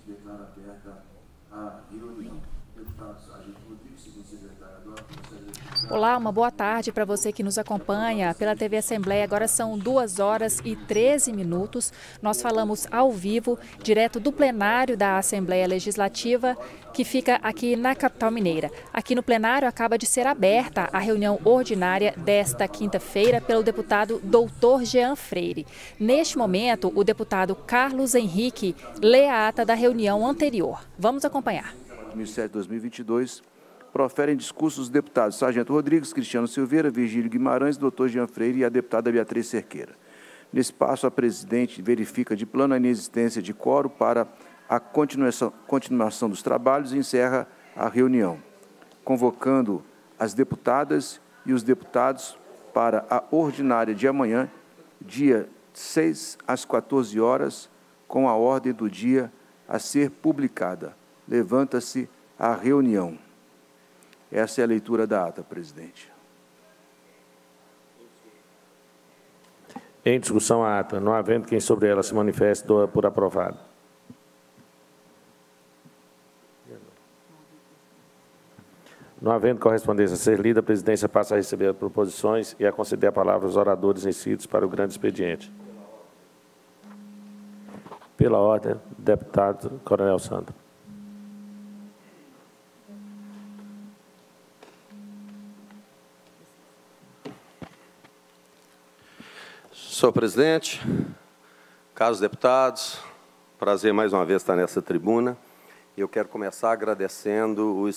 declaro aberta a reunião. Deputado Sargento Rodrigues, segundo secretário agora, Olá, uma boa tarde para você que nos acompanha pela TV Assembleia. Agora são 2h13. Nós falamos ao vivo, direto do plenário da Assembleia Legislativa, que fica aqui na capital mineira. Aqui no plenário acaba de ser aberta a reunião ordinária desta quinta-feira pelo deputado Dr. Jean Freire. Neste momento, o deputado Carlos Henrique lê a ata da reunião anterior. Vamos acompanhar. 2007-2022, proferem discursos os deputados Sargento Rodrigues, Cristiano Silveira, Virgílio Guimarães, Dr. Jean Freire e a deputada Beatriz Cerqueira. Nesse passo, a presidente verifica de plano a inexistência de quórum para a continuação dos trabalhos e encerra a reunião, convocando as deputadas e os deputados para a ordinária de amanhã, dia 6 às 14 horas, com a ordem do dia a ser publicada. Levanta-se a reunião. Essa é a leitura da ata, presidente. Em discussão a ata, não havendo quem sobre ela se manifeste, dou por aprovado. Não havendo correspondência a ser lida, a presidência passa a receber as proposições e a conceder a palavra aos oradores inscritos para o grande expediente. Pela ordem, deputado Coronel Sandro. Senhor presidente, caros deputados, prazer mais uma vez estar nessa tribuna. Eu quero começar agradecendo os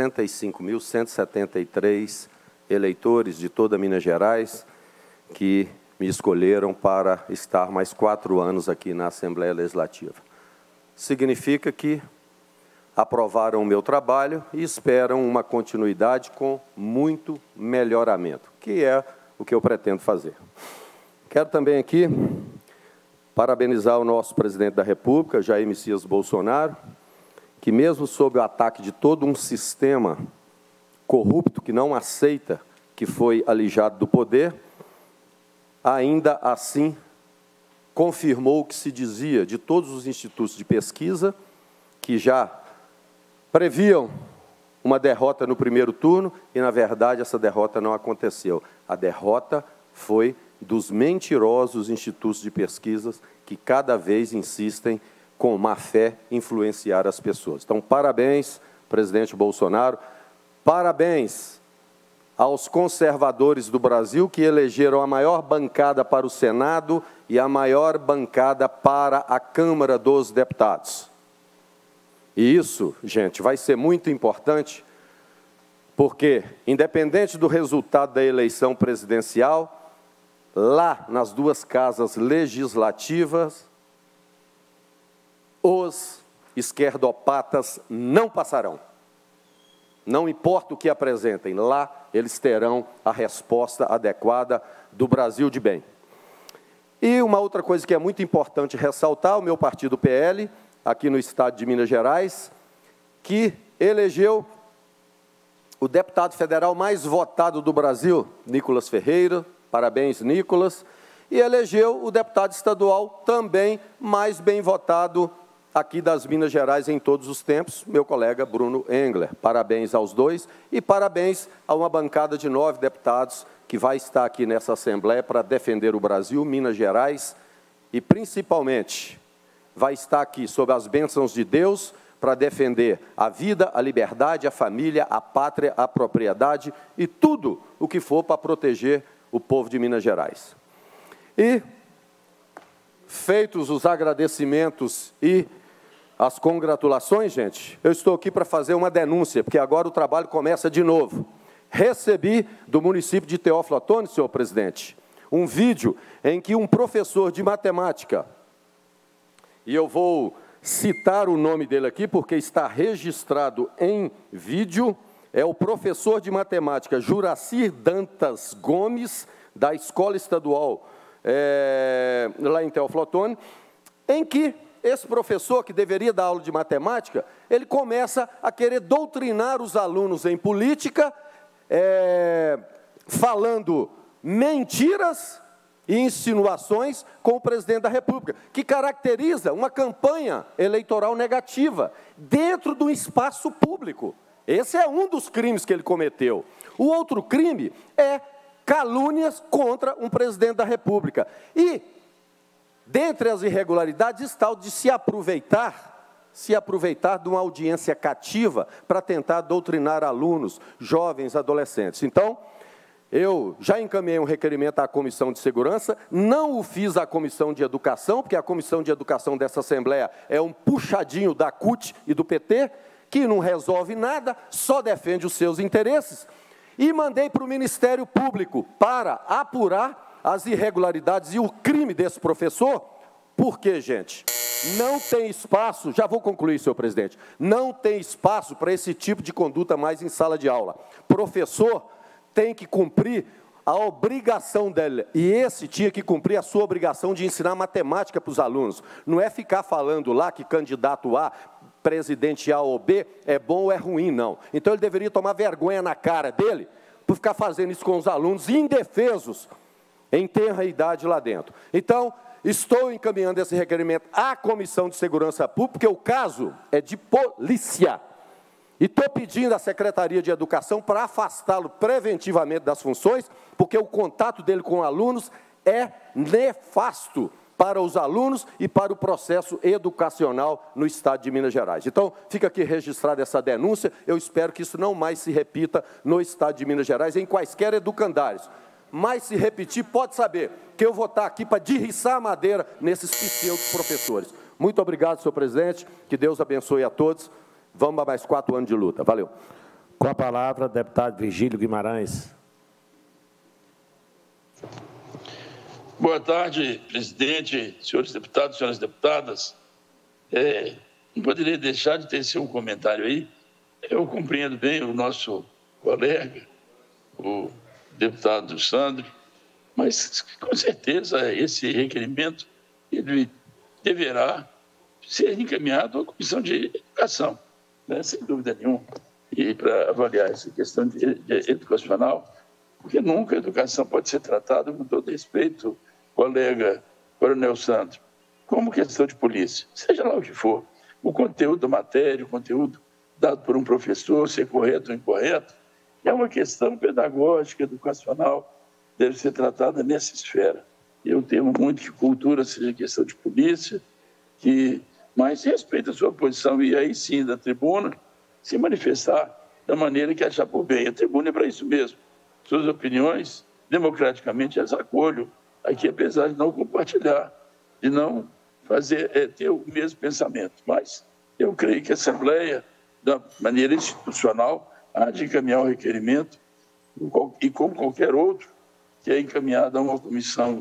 65.173 eleitores de toda Minas Gerais que me escolheram para estar mais 4 anos aqui na Assembleia Legislativa. Significa que aprovaram o meu trabalho e esperam uma continuidade com muito melhoramento, que é o que eu pretendo fazer. Quero também aqui parabenizar o nosso presidente da República, Jair Messias Bolsonaro, que mesmo sob o ataque de todo um sistema corrupto que não aceita que foi alijado do poder, ainda assim confirmou o que se dizia de todos os institutos de pesquisa, que já previam uma derrota no primeiro turno, e, na verdade, essa derrota não aconteceu. A derrota foi dos mentirosos institutos de pesquisas que cada vez insistem com má fé influenciar as pessoas. Então, parabéns, presidente Bolsonaro, parabéns aos conservadores do Brasil que elegeram a maior bancada para o Senado e a maior bancada para a Câmara dos Deputados. E isso, gente, vai ser muito importante, porque, independente do resultado da eleição presidencial, lá nas duas casas legislativas, os esquerdopatas não passarão. Não importa o que apresentem, lá eles terão a resposta adequada do Brasil de bem. E uma outra coisa que é muito importante ressaltar, o meu partido PL, aqui no estado de Minas Gerais, que elegeu o deputado federal mais votado do Brasil, Nicolas Ferreira. Parabéns, Nicolas. E elegeu o deputado estadual também mais bem votado aqui das Minas Gerais em todos os tempos, meu colega Bruno Engler. Parabéns aos dois e parabéns a uma bancada de 9 deputados que vai estar aqui nessa Assembleia para defender o Brasil, Minas Gerais e, principalmente, vai estar aqui sob as bênçãos de Deus para defender a vida, a liberdade, a família, a pátria, a propriedade e tudo o que for para proteger o povo de Minas Gerais. E, feitos os agradecimentos e as congratulações, gente, eu estou aqui para fazer uma denúncia, porque agora o trabalho começa de novo. Recebi do município de Teófilo Otoni, senhor presidente, um vídeo em que um professor de matemática, e eu vou citar o nome dele aqui, porque está registrado em vídeo, é o professor de matemática Juracir Dantas Gomes, da Escola Estadual lá em Teófilo Otoni, em que esse professor, que deveria dar aula de matemática, ele começa a querer doutrinar os alunos em política, falando mentiras e insinuações com o presidente da República, que caracteriza uma campanha eleitoral negativa dentro do espaço público. Esse é um dos crimes que ele cometeu. O outro crime é calúnias contra um presidente da República. E, dentre as irregularidades, está o de se aproveitar de uma audiência cativa para tentar doutrinar alunos, jovens, adolescentes. Então, eu já encaminhei um requerimento à Comissão de Segurança, não o fiz à Comissão de Educação, porque a Comissão de Educação dessa Assembleia é um puxadinho da CUT e do PT, que não resolve nada, só defende os seus interesses, e mandei para o Ministério Público para apurar as irregularidades e o crime desse professor. Por quê, gente? Não tem espaço, já vou concluir, senhor presidente, não tem espaço para esse tipo de conduta mais em sala de aula. Professor tem que cumprir a obrigação dele, e esse tinha que cumprir a sua obrigação de ensinar matemática para os alunos. Não é ficar falando lá que candidato A, presidente A ou B, é bom ou é ruim, não. Então ele deveria tomar vergonha na cara dele, por ficar fazendo isso com os alunos indefesos, em tenra idade lá dentro. Então, estou encaminhando esse requerimento à Comissão de Segurança Pública, porque o caso é de polícia. E estou pedindo à Secretaria de Educação para afastá-lo preventivamente das funções, porque o contato dele com alunos é nefasto para os alunos e para o processo educacional no Estado de Minas Gerais. Então, fica aqui registrada essa denúncia, eu espero que isso não mais se repita no Estado de Minas Gerais, em quaisquer educandários. Mas, se repetir, pode saber que eu vou estar aqui para derriçar a madeira nesses pseudos professores. Muito obrigado, senhor presidente, que Deus abençoe a todos. Vamos a mais 4 anos de luta. Valeu. Com a palavra, deputado Virgílio Guimarães. Boa tarde, presidente, senhores deputados, senhoras deputadas. Não poderia deixar de tecer um comentário aí. Eu compreendo bem o nosso colega, o deputado Sandro, mas, com certeza, esse requerimento ele deverá ser encaminhado à Comissão de Educação, né, sem dúvida nenhuma, e para avaliar essa questão educacional, porque nunca a educação pode ser tratada, com todo respeito, colega Coronel Sandro, como questão de polícia, seja lá o que for. O conteúdo da matéria, o conteúdo dado por um professor, ser correto ou incorreto, é uma questão pedagógica, educacional, deve ser tratada nessa esfera. Eu temo muito que cultura seja questão de polícia, mas respeita a sua posição e aí sim, da tribuna, se manifestar da maneira que achar por bem. A tribuna é para isso mesmo. Suas opiniões, democraticamente, as acolho aqui, apesar de não compartilhar, de não ter o mesmo pensamento. Mas eu creio que a Assembleia, da maneira institucional, há de encaminhar o requerimento, e como qualquer outro, que é encaminhado a uma comissão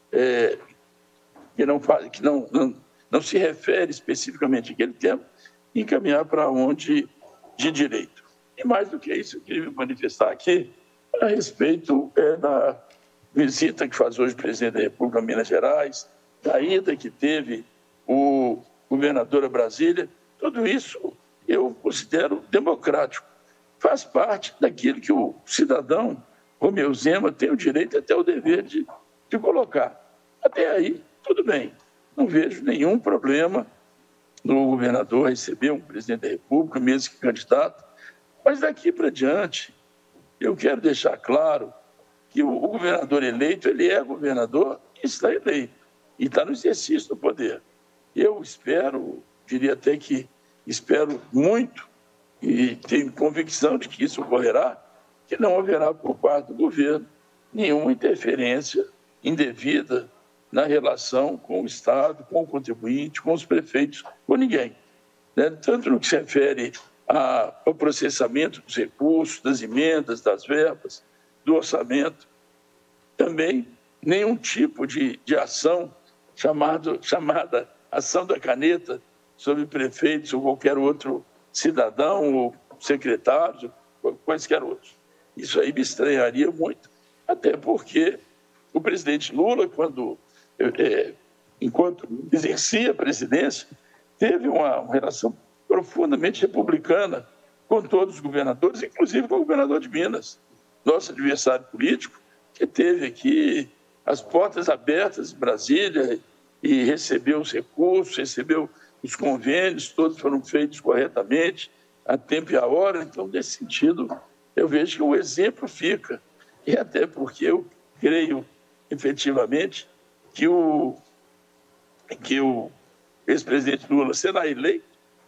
que não se refere especificamente àquele tema, encaminhar para onde de direito. E mais do que isso, eu queria me manifestar aqui a respeito da visita que faz hoje o presidente da República a Minas Gerais, da ida que teve o governador a Brasília. Tudo isso eu considero democrático. Faz parte daquilo que o cidadão Romeu Zema tem o direito até o dever de colocar. Até aí, tudo bem. Não vejo nenhum problema no governador receber um presidente da República, mesmo que candidato. Mas daqui para diante, eu quero deixar claro que o governador eleito, ele é governador e está eleito. E está no exercício do poder. Eu espero, diria até que espero muito, e tenho convicção de que isso ocorrerá, que não haverá por parte do governo nenhuma interferência indevida na relação com o Estado, com o contribuinte, com os prefeitos, com ninguém. Né? Tanto no que se refere ao processamento dos recursos, das emendas, das verbas, do orçamento, também nenhum tipo de ação chamada ação da caneta sobre prefeitos ou qualquer outro cidadão ou secretário, ou quaisquer outros. Isso aí me estranharia muito, até porque o presidente Lula, enquanto exercia a presidência, teve uma relação profundamente republicana com todos os governadores, inclusive com o governador de Minas, nosso adversário político, que teve aqui as portas abertas em Brasília e recebeu os recursos, recebeu os convênios, todos foram feitos corretamente, a tempo e a hora. Então, nesse sentido, eu vejo que o exemplo fica. E até porque eu creio, efetivamente, que o ex-presidente Lula será eleito,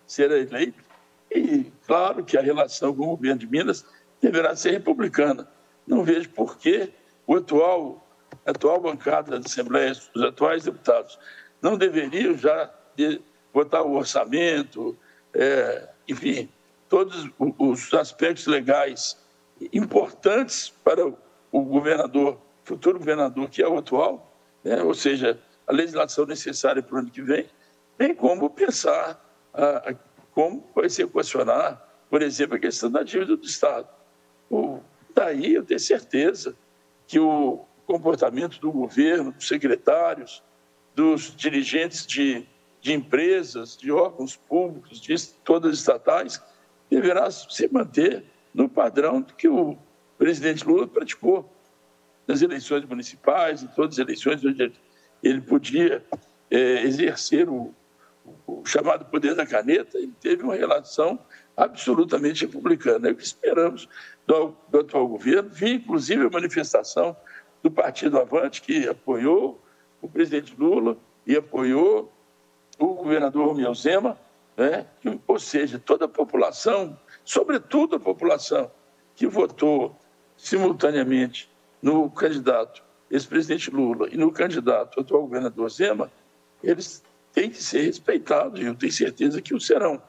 e claro que a relação com o governo de Minas deverá ser republicana. Não vejo por que a atual bancada da Assembleia, os atuais deputados, não deveriam já votar o orçamento, enfim, todos os aspectos legais importantes para o governador, futuro governador, que é o atual, ou seja, a legislação necessária para o ano que vem, bem como pensar como vai se equacionar, por exemplo, a questão da dívida do Estado. Daí eu tenho certeza que o comportamento do governo, dos secretários, dos dirigentes de empresas, de órgãos públicos, de todas as estatais, deverá se manter no padrão que o presidente Lula praticou nas eleições municipais, em todas as eleições onde ele podia exercer o chamado poder da caneta. Ele teve uma relação absolutamente republicana. É o que esperamos do atual governo. Vi, inclusive, a manifestação do Partido Avante, que apoiou o presidente Lula e apoiou o governador Romeu Zema, ou seja, toda a população, sobretudo a população que votou simultaneamente no candidato ex-presidente Lula e no candidato atual governador Zema, eles têm que ser respeitados, e eu tenho certeza que o serão.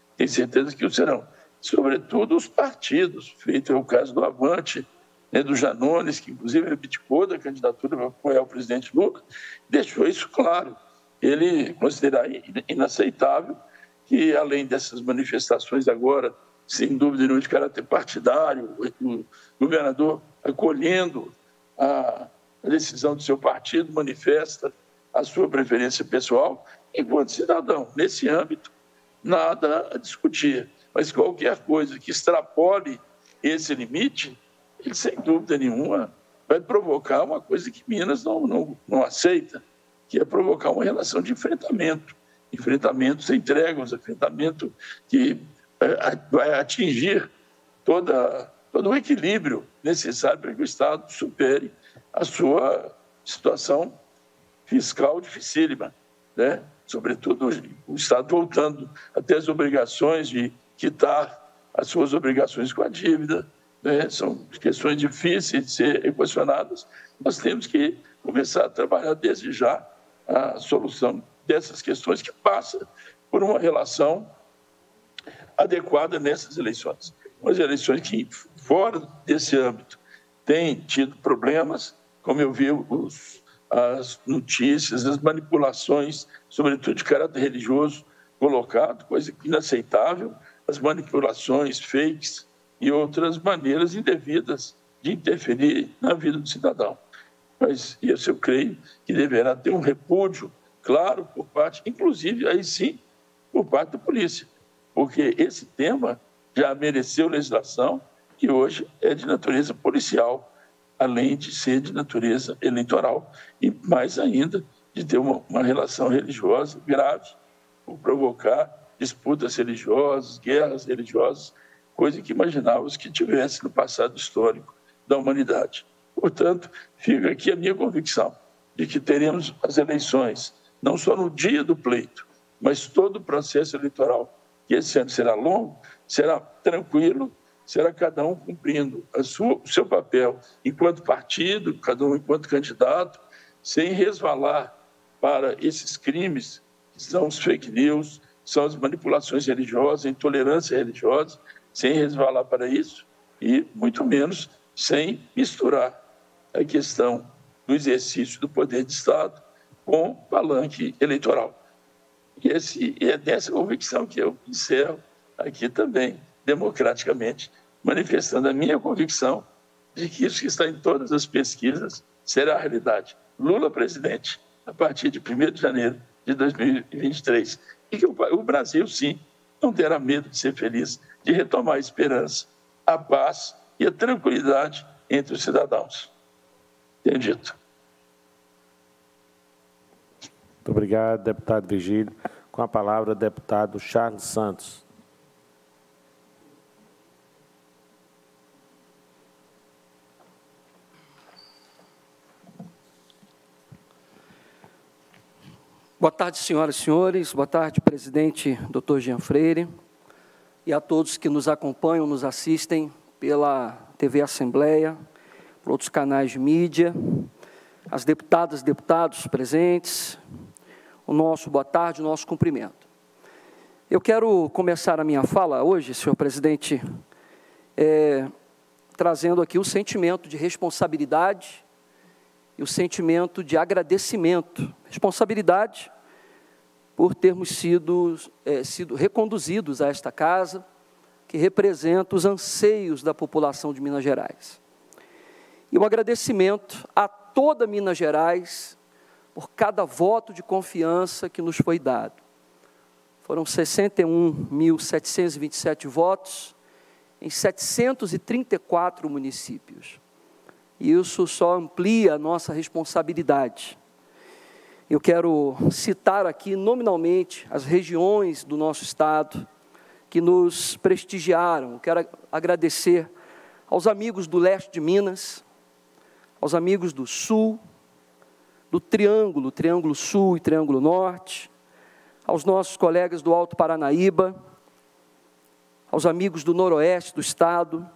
Sobretudo os partidos, feito é o caso do Avante, do Janones, que inclusive abdicou da candidatura para apoiar o presidente Lula, deixou isso claro. Ele considera inaceitável que, além dessas manifestações agora, sem dúvida nenhuma, de caráter partidário, o governador, acolhendo a decisão do seu partido, manifesta a sua preferência pessoal enquanto cidadão. Nesse âmbito, nada a discutir. Mas qualquer coisa que extrapole esse limite, ele, sem dúvida nenhuma, vai provocar uma coisa que Minas não aceita, que é provocar uma relação de enfrentamento sem tréguas, enfrentamento que vai atingir todo o equilíbrio necessário para que o Estado supere a sua situação fiscal dificílima, Sobretudo o Estado voltando até as obrigações de quitar as suas obrigações com a dívida, São questões difíceis de ser equacionadas. Nós temos que começar a trabalhar desde já a solução dessas questões, que passa por uma relação adequada nessas eleições. As eleições que, fora desse âmbito, têm tido problemas, como eu vi as notícias, as manipulações, sobretudo de caráter religioso, colocado, coisa inaceitável, as manipulações, fakes e outras maneiras indevidas de interferir na vida do cidadão. Mas isso eu creio que deverá ter um repúdio claro por parte, inclusive, aí sim, por parte da polícia, porque esse tema já mereceu legislação e hoje é de natureza policial, além de ser de natureza eleitoral, e mais ainda de ter uma relação religiosa grave, por provocar disputas religiosas, guerras religiosas, coisa que imaginávamos que tivesse no passado histórico da humanidade. Portanto, fica aqui a minha convicção de que teremos as eleições, não só no dia do pleito, mas todo o processo eleitoral, que esse ano será longo, será tranquilo, será cada um cumprindo o seu papel enquanto partido, cada um enquanto candidato, sem resvalar para esses crimes, que são os fake news, são as manipulações religiosas, a intolerância religiosa, sem resvalar para isso e, muito menos, sem misturar a questão do exercício do poder de Estado com palanque eleitoral. E é dessa convicção que eu encerro aqui também, democraticamente, manifestando a minha convicção de que isso que está em todas as pesquisas será a realidade. Lula presidente, a partir de 1º de janeiro de 2023. E que o Brasil, sim, não terá medo de ser feliz, de retomar a esperança, a paz e a tranquilidade entre os cidadãos. Tenho dito. Muito obrigado, deputado Virgílio. Com a palavra, o deputado Charles Santos. Boa tarde, senhoras e senhores. Boa tarde, presidente Dr. Jean Freire, e a todos que nos acompanham, nos assistem pela TV Assembleia, por outros canais de mídia, as deputadas e deputados presentes, o nosso boa tarde, o nosso cumprimento. Eu quero começar a minha fala hoje, senhor presidente, trazendo aqui o sentimento de responsabilidade e o sentimento de agradecimento. Responsabilidade por termos sido reconduzidos a esta casa, que representa os anseios da população de Minas Gerais. E um agradecimento a toda Minas Gerais por cada voto de confiança que nos foi dado. Foram 61.727 votos em 734 municípios. E isso só amplia a nossa responsabilidade. Eu quero citar aqui nominalmente as regiões do nosso estado que nos prestigiaram. Quero agradecer aos amigos do leste de Minas, aos amigos do sul, do Triângulo Sul e Triângulo Norte, aos nossos colegas do Alto Paranaíba, aos amigos do noroeste do estado,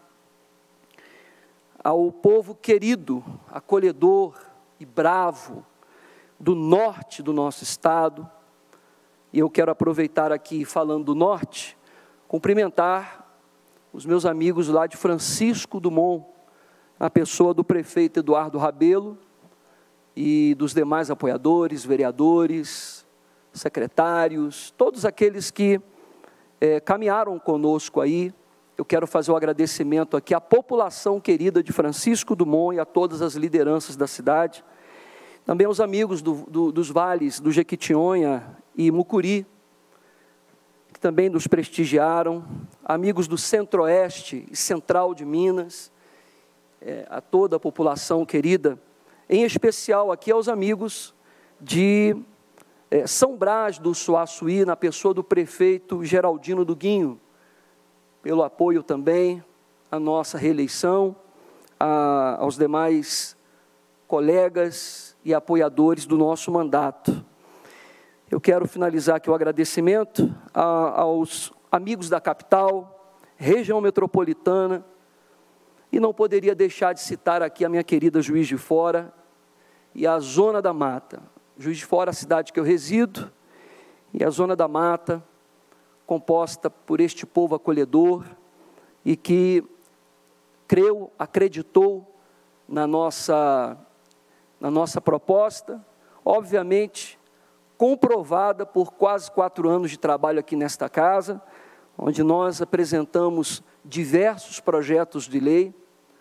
ao povo querido, acolhedor e bravo do norte do nosso estado. E eu quero aproveitar aqui, falando do norte, cumprimentar os meus amigos lá de Francisco Dumont, na pessoa do prefeito Eduardo Rabelo e dos demais apoiadores, vereadores, secretários, todos aqueles que caminharam conosco aí. Eu quero fazer um agradecimento aqui à população querida de Francisco Dumont e a todas as lideranças da cidade. Também aos amigos dos vales do Jequitinhonha e Mucuri, que também nos prestigiaram. Amigos do Centro-Oeste e Central de Minas, a toda a população querida. Em especial aqui aos amigos de São Brás do Suaçuí, na pessoa do prefeito Geraldino Duguinho, pelo apoio também à nossa reeleição, aos demais colegas e apoiadores do nosso mandato. Eu quero finalizar aqui o agradecimento aos amigos da capital, região metropolitana, e não poderia deixar de citar aqui a minha querida Juiz de Fora e a Zona da Mata. Juiz de Fora, a cidade que eu resido, e a Zona da Mata, composta por este povo acolhedor e que creu, acreditou na nossa proposta, obviamente comprovada por quase 4 anos de trabalho aqui nesta casa, onde nós apresentamos diversos projetos de lei,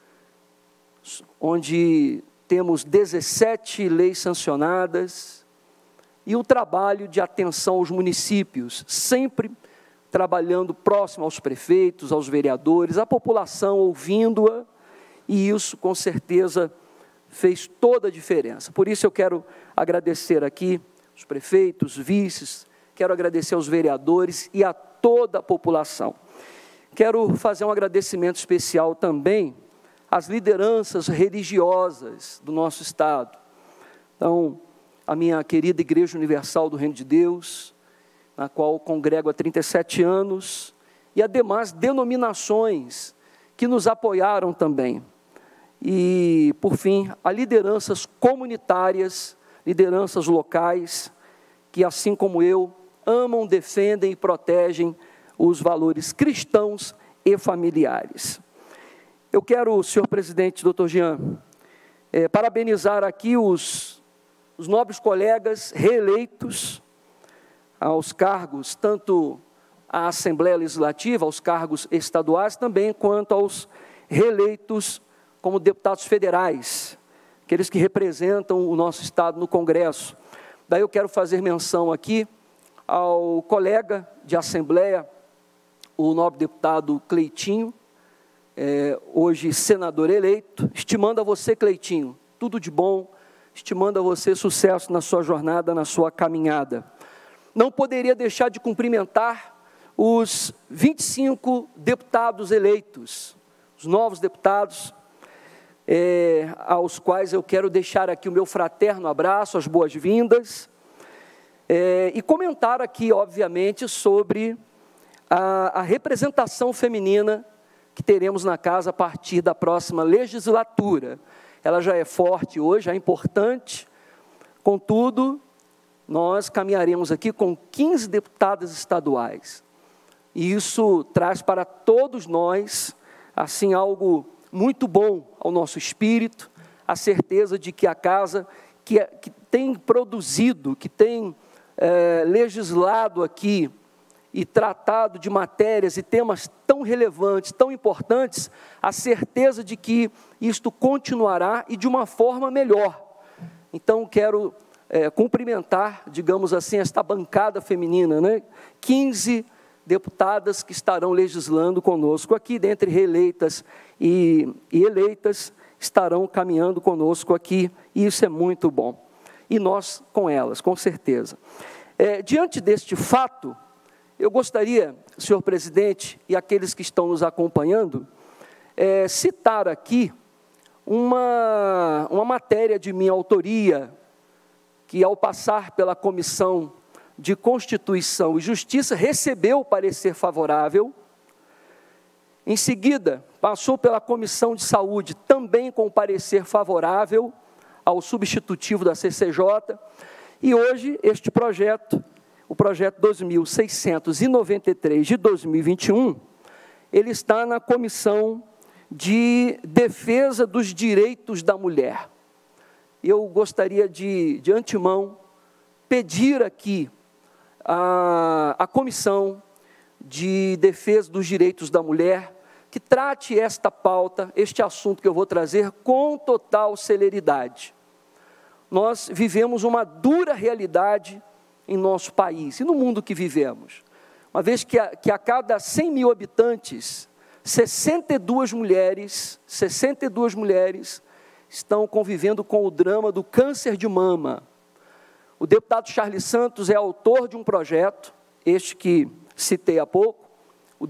onde temos 17 leis sancionadas e o trabalho de atenção aos municípios, sempre trabalhando próximo aos prefeitos, aos vereadores, a população ouvindo-a, e isso com certeza fez toda a diferença. Por isso eu quero agradecer aqui os prefeitos, vices, quero agradecer aos vereadores e a toda a população. Quero fazer um agradecimento especial também às lideranças religiosas do nosso estado. Então, a minha querida Igreja Universal do Reino de Deus, na qual congrego há 37 anos, e as demais denominações que nos apoiaram também. E, por fim, a lideranças comunitárias, lideranças locais, que, assim como eu, amam, defendem e protegem os valores cristãos e familiares. Eu quero, senhor presidente, doutor Jean, parabenizar aqui os nobres colegas reeleitos aos cargos, tanto à Assembleia Legislativa, aos cargos estaduais, também quanto aos reeleitos como deputados federais, aqueles que representam o nosso estado no Congresso. Daí eu quero fazer menção aqui ao colega de Assembleia, o nobre deputado Cleitinho, hoje senador eleito, estimando a você, Cleitinho, tudo de bom, estimando a você sucesso na sua jornada, na sua caminhada. Não poderia deixar de cumprimentar os 25 deputados eleitos, os novos deputados, aos quais eu quero deixar aqui o meu fraterno abraço, as boas-vindas, e comentar aqui, obviamente, sobre a representação feminina que teremos na casa a partir da próxima legislatura. Ela já é forte hoje, já é importante, contudo, nós caminharemos aqui com 15 deputadas estaduais. E isso traz para todos nós, assim, algo muito bom ao nosso espírito, a certeza de que a casa que tem produzido, que tem legislado aqui e tratado de matérias e temas tão relevantes, tão importantes, a certeza de que isto continuará e de uma forma melhor. Então, quero cumprimentar, digamos assim, esta bancada feminina, né? 15 deputadas que estarão legislando conosco aqui, dentre reeleitas e eleitas, estarão caminhando conosco aqui, e isso é muito bom. E nós com elas, com certeza. Diante deste fato, eu gostaria, senhor presidente, e aqueles que estão nos acompanhando, citar aqui uma matéria de minha autoria, que ao passar pela Comissão de Constituição e Justiça, recebeu o parecer favorável. Em seguida, passou pela Comissão de Saúde, também com parecer favorável ao substitutivo da CCJ, e hoje este projeto, o projeto 2693 de 2021, ele está na Comissão de Defesa dos Direitos da Mulher. Eu gostaria de antemão, pedir aqui a Comissão de Defesa dos Direitos da Mulher, que trate esta pauta, este assunto que eu vou trazer, com total celeridade. Nós vivemos uma dura realidade em nosso país e no mundo que vivemos. Uma vez que a cada 100 mil habitantes, 62 mulheres estão convivendo com o drama do câncer de mama. O deputado Charles Santos é autor de um projeto, este que citei há pouco, o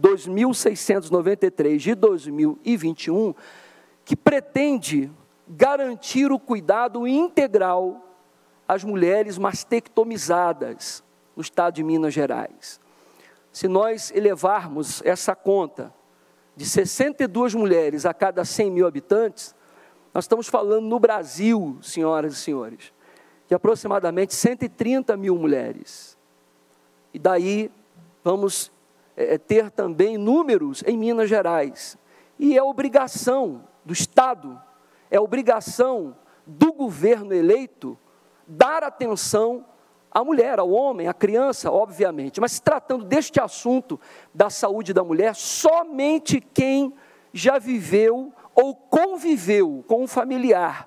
2693 de 2021, que pretende garantir o cuidado integral às mulheres mastectomizadas no estado de Minas Gerais. Se nós elevarmos essa conta de 62 mulheres a cada 100 mil habitantes, nós estamos falando no Brasil, senhoras e senhores, de aproximadamente 130 mil mulheres. E daí vamos ter também números em Minas Gerais. E é obrigação do Estado, é obrigação do governo eleito dar atenção à mulher, ao homem, à criança, obviamente. Mas se tratando deste assunto da saúde da mulher, somente quem já viveu ou conviveu com um familiar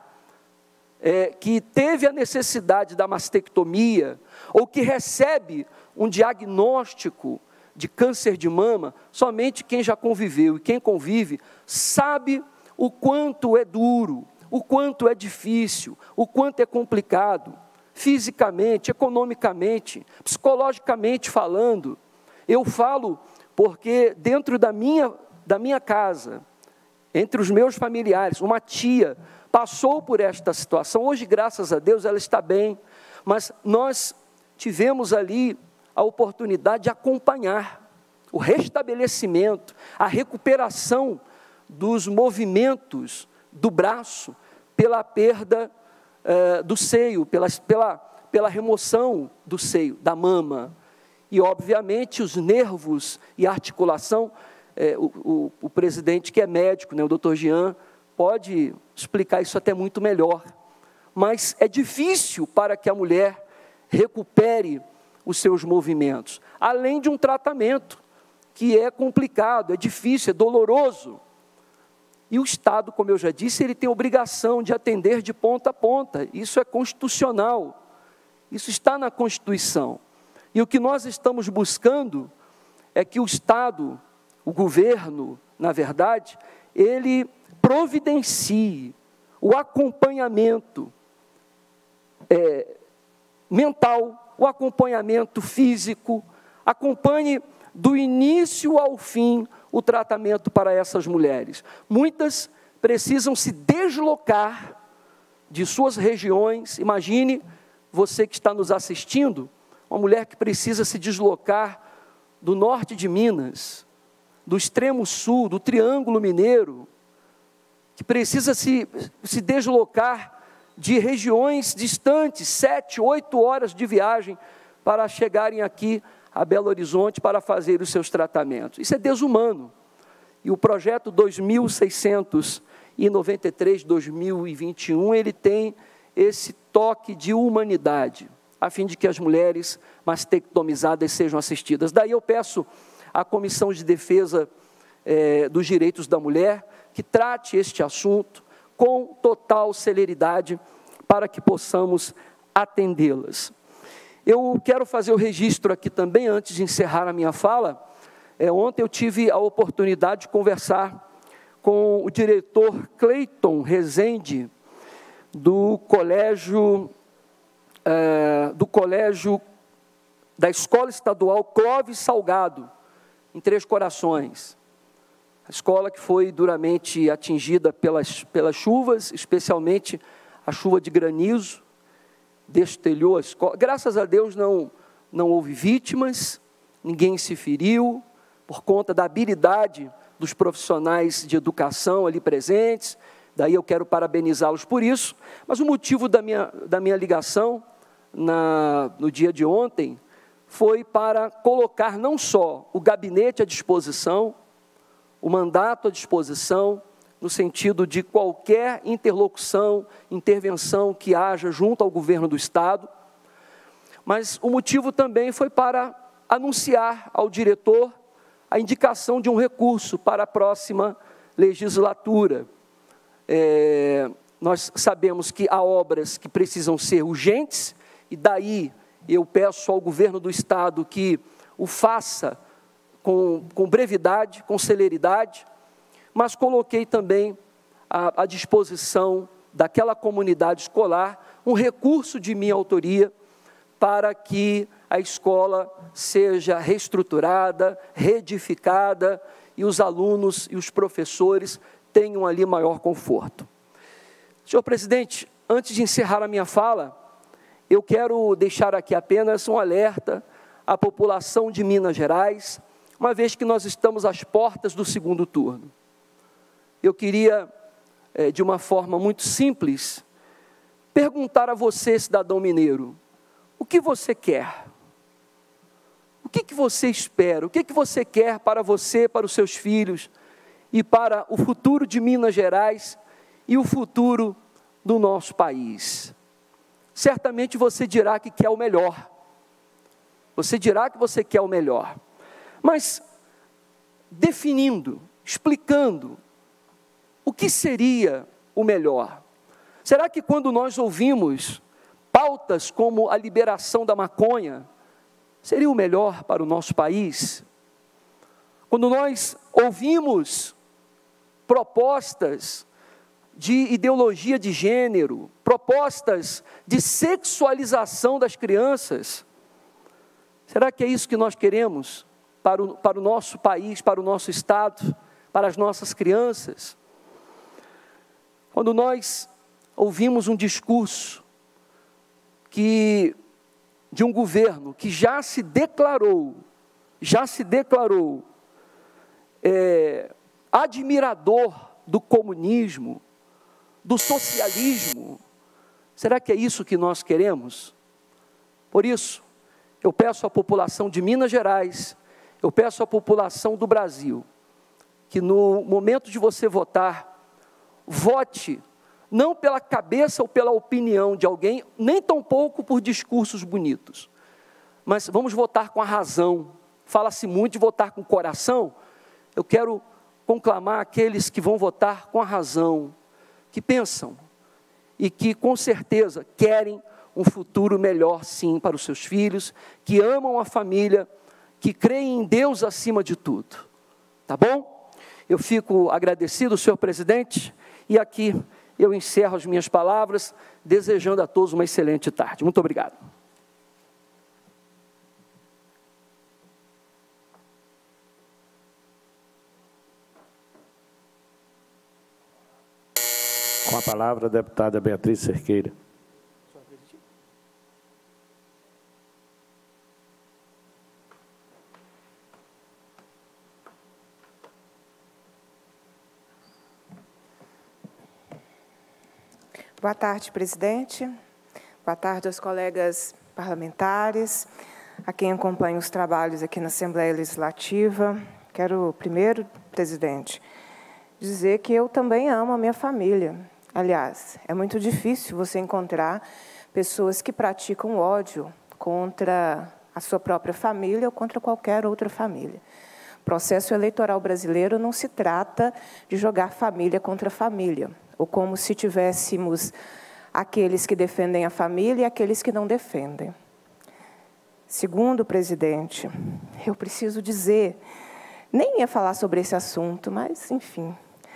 que teve a necessidade da mastectomia, ou que recebe um diagnóstico de câncer de mama, somente quem já conviveu e quem convive sabe o quanto é duro, o quanto é difícil, o quanto é complicado, fisicamente, economicamente, psicologicamente falando. Eu falo porque dentro da minha casa, entre os meus familiares, uma tia passou por esta situação. Hoje, graças a Deus, ela está bem, mas nós tivemos ali a oportunidade de acompanhar o restabelecimento, a recuperação dos movimentos do braço pela perda do seio, pela remoção do seio, da mama. E, obviamente, os nervos e a articulação, o presidente que é médico, né, o doutor Jean, pode explicar isso até muito melhor. Mas é difícil para que a mulher recupere os seus movimentos, além de um tratamento que é complicado, é difícil, é doloroso. E o Estado, como eu já disse, ele tem obrigação de atender de ponta a ponta. Isso é constitucional, isso está na Constituição. E o que nós estamos buscando é que o Estado, o governo, na verdade, ele providencie o acompanhamento mental, o acompanhamento físico, acompanhe do início ao fim o tratamento para essas mulheres. Muitas precisam se deslocar de suas regiões. Imagine você que está nos assistindo, uma mulher que precisa se deslocar do norte de Minas, do extremo sul, do Triângulo Mineiro, que precisa se deslocar de regiões distantes, 7, 8 horas de viagem, para chegarem aqui a Belo Horizonte para fazer os seus tratamentos. Isso é desumano. E o projeto 2693-2021, ele tem esse toque de humanidade, a fim de que as mulheres mastectomizadas sejam assistidas. Daí eu peço à Comissão de Defesa dos Direitos da Mulher que trate este assunto com total celeridade para que possamos atendê-las. Eu quero fazer o registro aqui também, antes de encerrar a minha fala. Ontem eu tive a oportunidade de conversar com o diretor Cleiton Rezende, do colégio da Escola Estadual Clóvis Salgado, em Três Corações. A escola que foi duramente atingida pelas chuvas, especialmente a chuva de granizo, destelhou a escola. Graças a Deus não houve vítimas, ninguém se feriu, por conta da habilidade dos profissionais de educação ali presentes. Daí eu quero parabenizá-los por isso. Mas o motivo da minha ligação no dia de ontem foi para colocar não só o gabinete à disposição, o mandato à disposição, no sentido de qualquer interlocução, intervenção que haja junto ao governo do Estado, mas o motivo também foi para anunciar ao diretor a indicação de um recurso para a próxima legislatura. Nós sabemos que há obras que precisam ser urgentes, e daí eu peço ao governo do Estado que o faça com brevidade, com celeridade, mas coloquei também à disposição daquela comunidade escolar um recurso de minha autoria para que a escola seja reestruturada, reedificada e os alunos e os professores tenham ali maior conforto. Senhor presidente, antes de encerrar a minha fala, eu quero deixar aqui apenas um alerta à população de Minas Gerais, uma vez que nós estamos às portas do segundo turno. Eu queria, de uma forma muito simples, perguntar a você, cidadão mineiro, o que você quer? O que você espera? O que você quer para você, para os seus filhos e para o futuro de Minas Gerais e o futuro do nosso país? Certamente você dirá que quer o melhor. Você dirá que você quer o melhor. Mas, definindo, explicando, o que seria o melhor? Será que quando nós ouvimos pautas como a liberação da maconha, seria o melhor para o nosso país? Quando nós ouvimos propostas de ideologia de gênero, propostas de sexualização das crianças, será que é isso que nós queremos para o nosso país, para o nosso Estado, para as nossas crianças? Quando nós ouvimos um discurso de um governo que já se declarou admirador do comunismo, do socialismo, será que é isso que nós queremos? Por isso, eu peço à população de Minas Gerais, eu peço à população do Brasil, que no momento de você votar, vote não pela cabeça ou pela opinião de alguém, nem tampouco por discursos bonitos, mas vamos votar com a razão. Fala-se muito de votar com o coração. Eu quero conclamar aqueles que vão votar com a razão, que pensam e que com certeza querem um futuro melhor sim para os seus filhos, que amam a família, que creem em Deus acima de tudo. Tá bom? Eu fico agradecido, senhor presidente, e aqui eu encerro as minhas palavras, desejando a todos uma excelente tarde. Muito obrigado. Com a palavra, a deputada Beatriz Cerqueira. Boa tarde, presidente. Boa tarde aos colegas parlamentares, a quem acompanha os trabalhos aqui na Assembleia Legislativa. Quero, primeiro, presidente, dizer que eu também amo a minha família. Aliás, é muito difícil você encontrar pessoas que praticam ódio contra a sua própria família ou contra qualquer outra família. O processo eleitoral brasileiro não se trata de jogar família contra família, ou como se tivéssemos aqueles que defendem a família e aqueles que não defendem. Segundo, presidente, eu preciso dizer, nem ia falar sobre esse assunto, mas, enfim,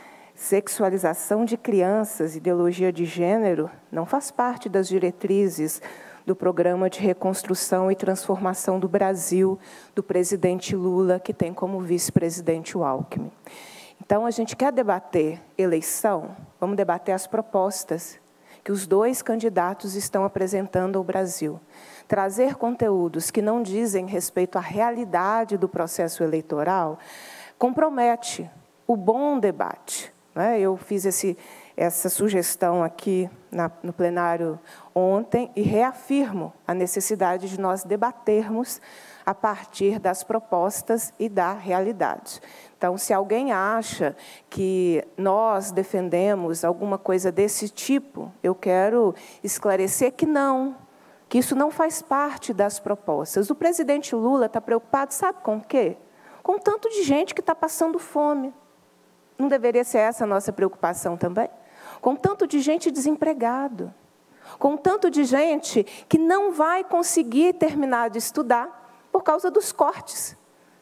sexualização de crianças, ideologia de gênero, não faz parte das diretrizes do Programa de Reconstrução e Transformação do Brasil, do presidente Lula, que tem como vice-presidente o Alckmin. Então, a gente quer debater eleição, vamos debater as propostas que os dois candidatos estão apresentando ao Brasil. Trazer conteúdos que não dizem respeito à realidade do processo eleitoral compromete o bom debate. Eu fiz essa sugestão aqui no plenário ontem e reafirmo a necessidade de nós debatermos a partir das propostas e da realidade. Então, se alguém acha que nós defendemos alguma coisa desse tipo, eu quero esclarecer que não, que isso não faz parte das propostas. O presidente Lula está preocupado, sabe com o quê? Com tanto de gente que está passando fome. Não deveria ser essa a nossa preocupação também? Com tanto de gente desempregado, com tanto de gente que não vai conseguir terminar de estudar por causa dos cortes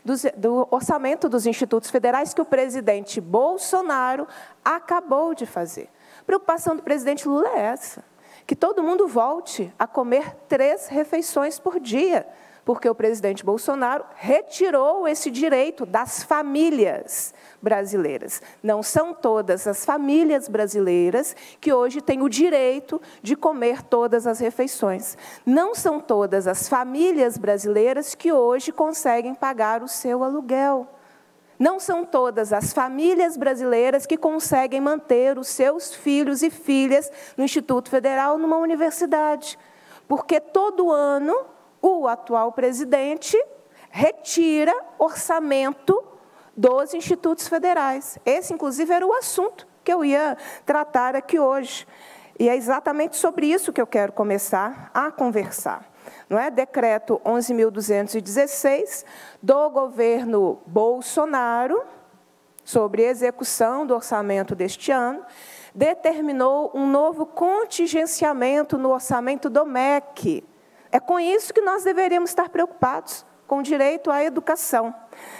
do orçamento dos institutos federais que o presidente Bolsonaro acabou de fazer. A preocupação do presidente Lula é essa, que todo mundo volte a comer 3 refeições por dia, porque o presidente Bolsonaro retirou esse direito das famílias brasileiras. Não são todas as famílias brasileiras que hoje têm o direito de comer todas as refeições. Não são todas as famílias brasileiras que hoje conseguem pagar o seu aluguel. Não são todas as famílias brasileiras que conseguem manter os seus filhos e filhas no Instituto Federal, numa universidade. Porque todo ano o atual presidente retira orçamento dos institutos federais. Esse, inclusive, era o assunto que eu ia tratar aqui hoje. E é exatamente sobre isso que eu quero começar a conversar. Não é? Decreto 11.216 do governo Bolsonaro, sobre execução do orçamento deste ano, determinou um novo contingenciamento no orçamento do MEC. É com isso que nós deveríamos estar preocupados, com o direito à educação.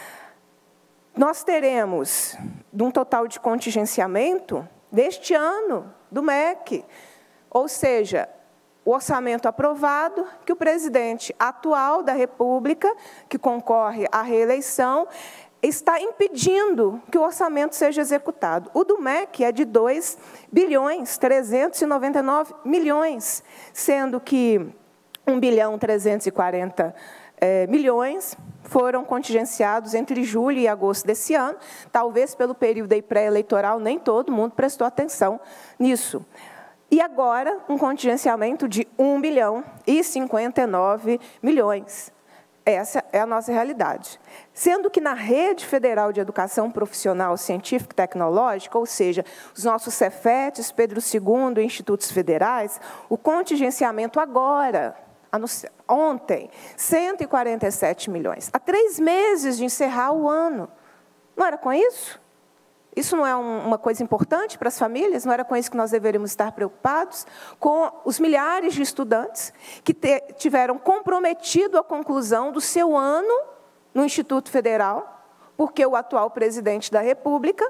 Nós teremos, de um total de contingenciamento, deste ano, do MEC, ou seja, o orçamento aprovado, que o presidente atual da República, que concorre à reeleição, está impedindo que o orçamento seja executado. O do MEC é de 2.399 bilhões, sendo que 1.340 bilhões foram contingenciados entre julho e agosto desse ano. Talvez pelo período pré-eleitoral, nem todo mundo prestou atenção nisso. E agora, um contingenciamento de 1.059 bilhões. Essa é a nossa realidade. Sendo que na Rede Federal de Educação Profissional, Científica e Tecnológica, ou seja, os nossos Cefetes, Pedro II e institutos federais, o contingenciamento agora, ontem, 147 milhões. Há 3 meses de encerrar o ano. Não era com isso? Isso não é uma coisa importante para as famílias? Não era com isso que nós deveríamos estar preocupados? Com os milhares de estudantes que tiveram comprometido a conclusão do seu ano no Instituto Federal, porque o atual presidente da República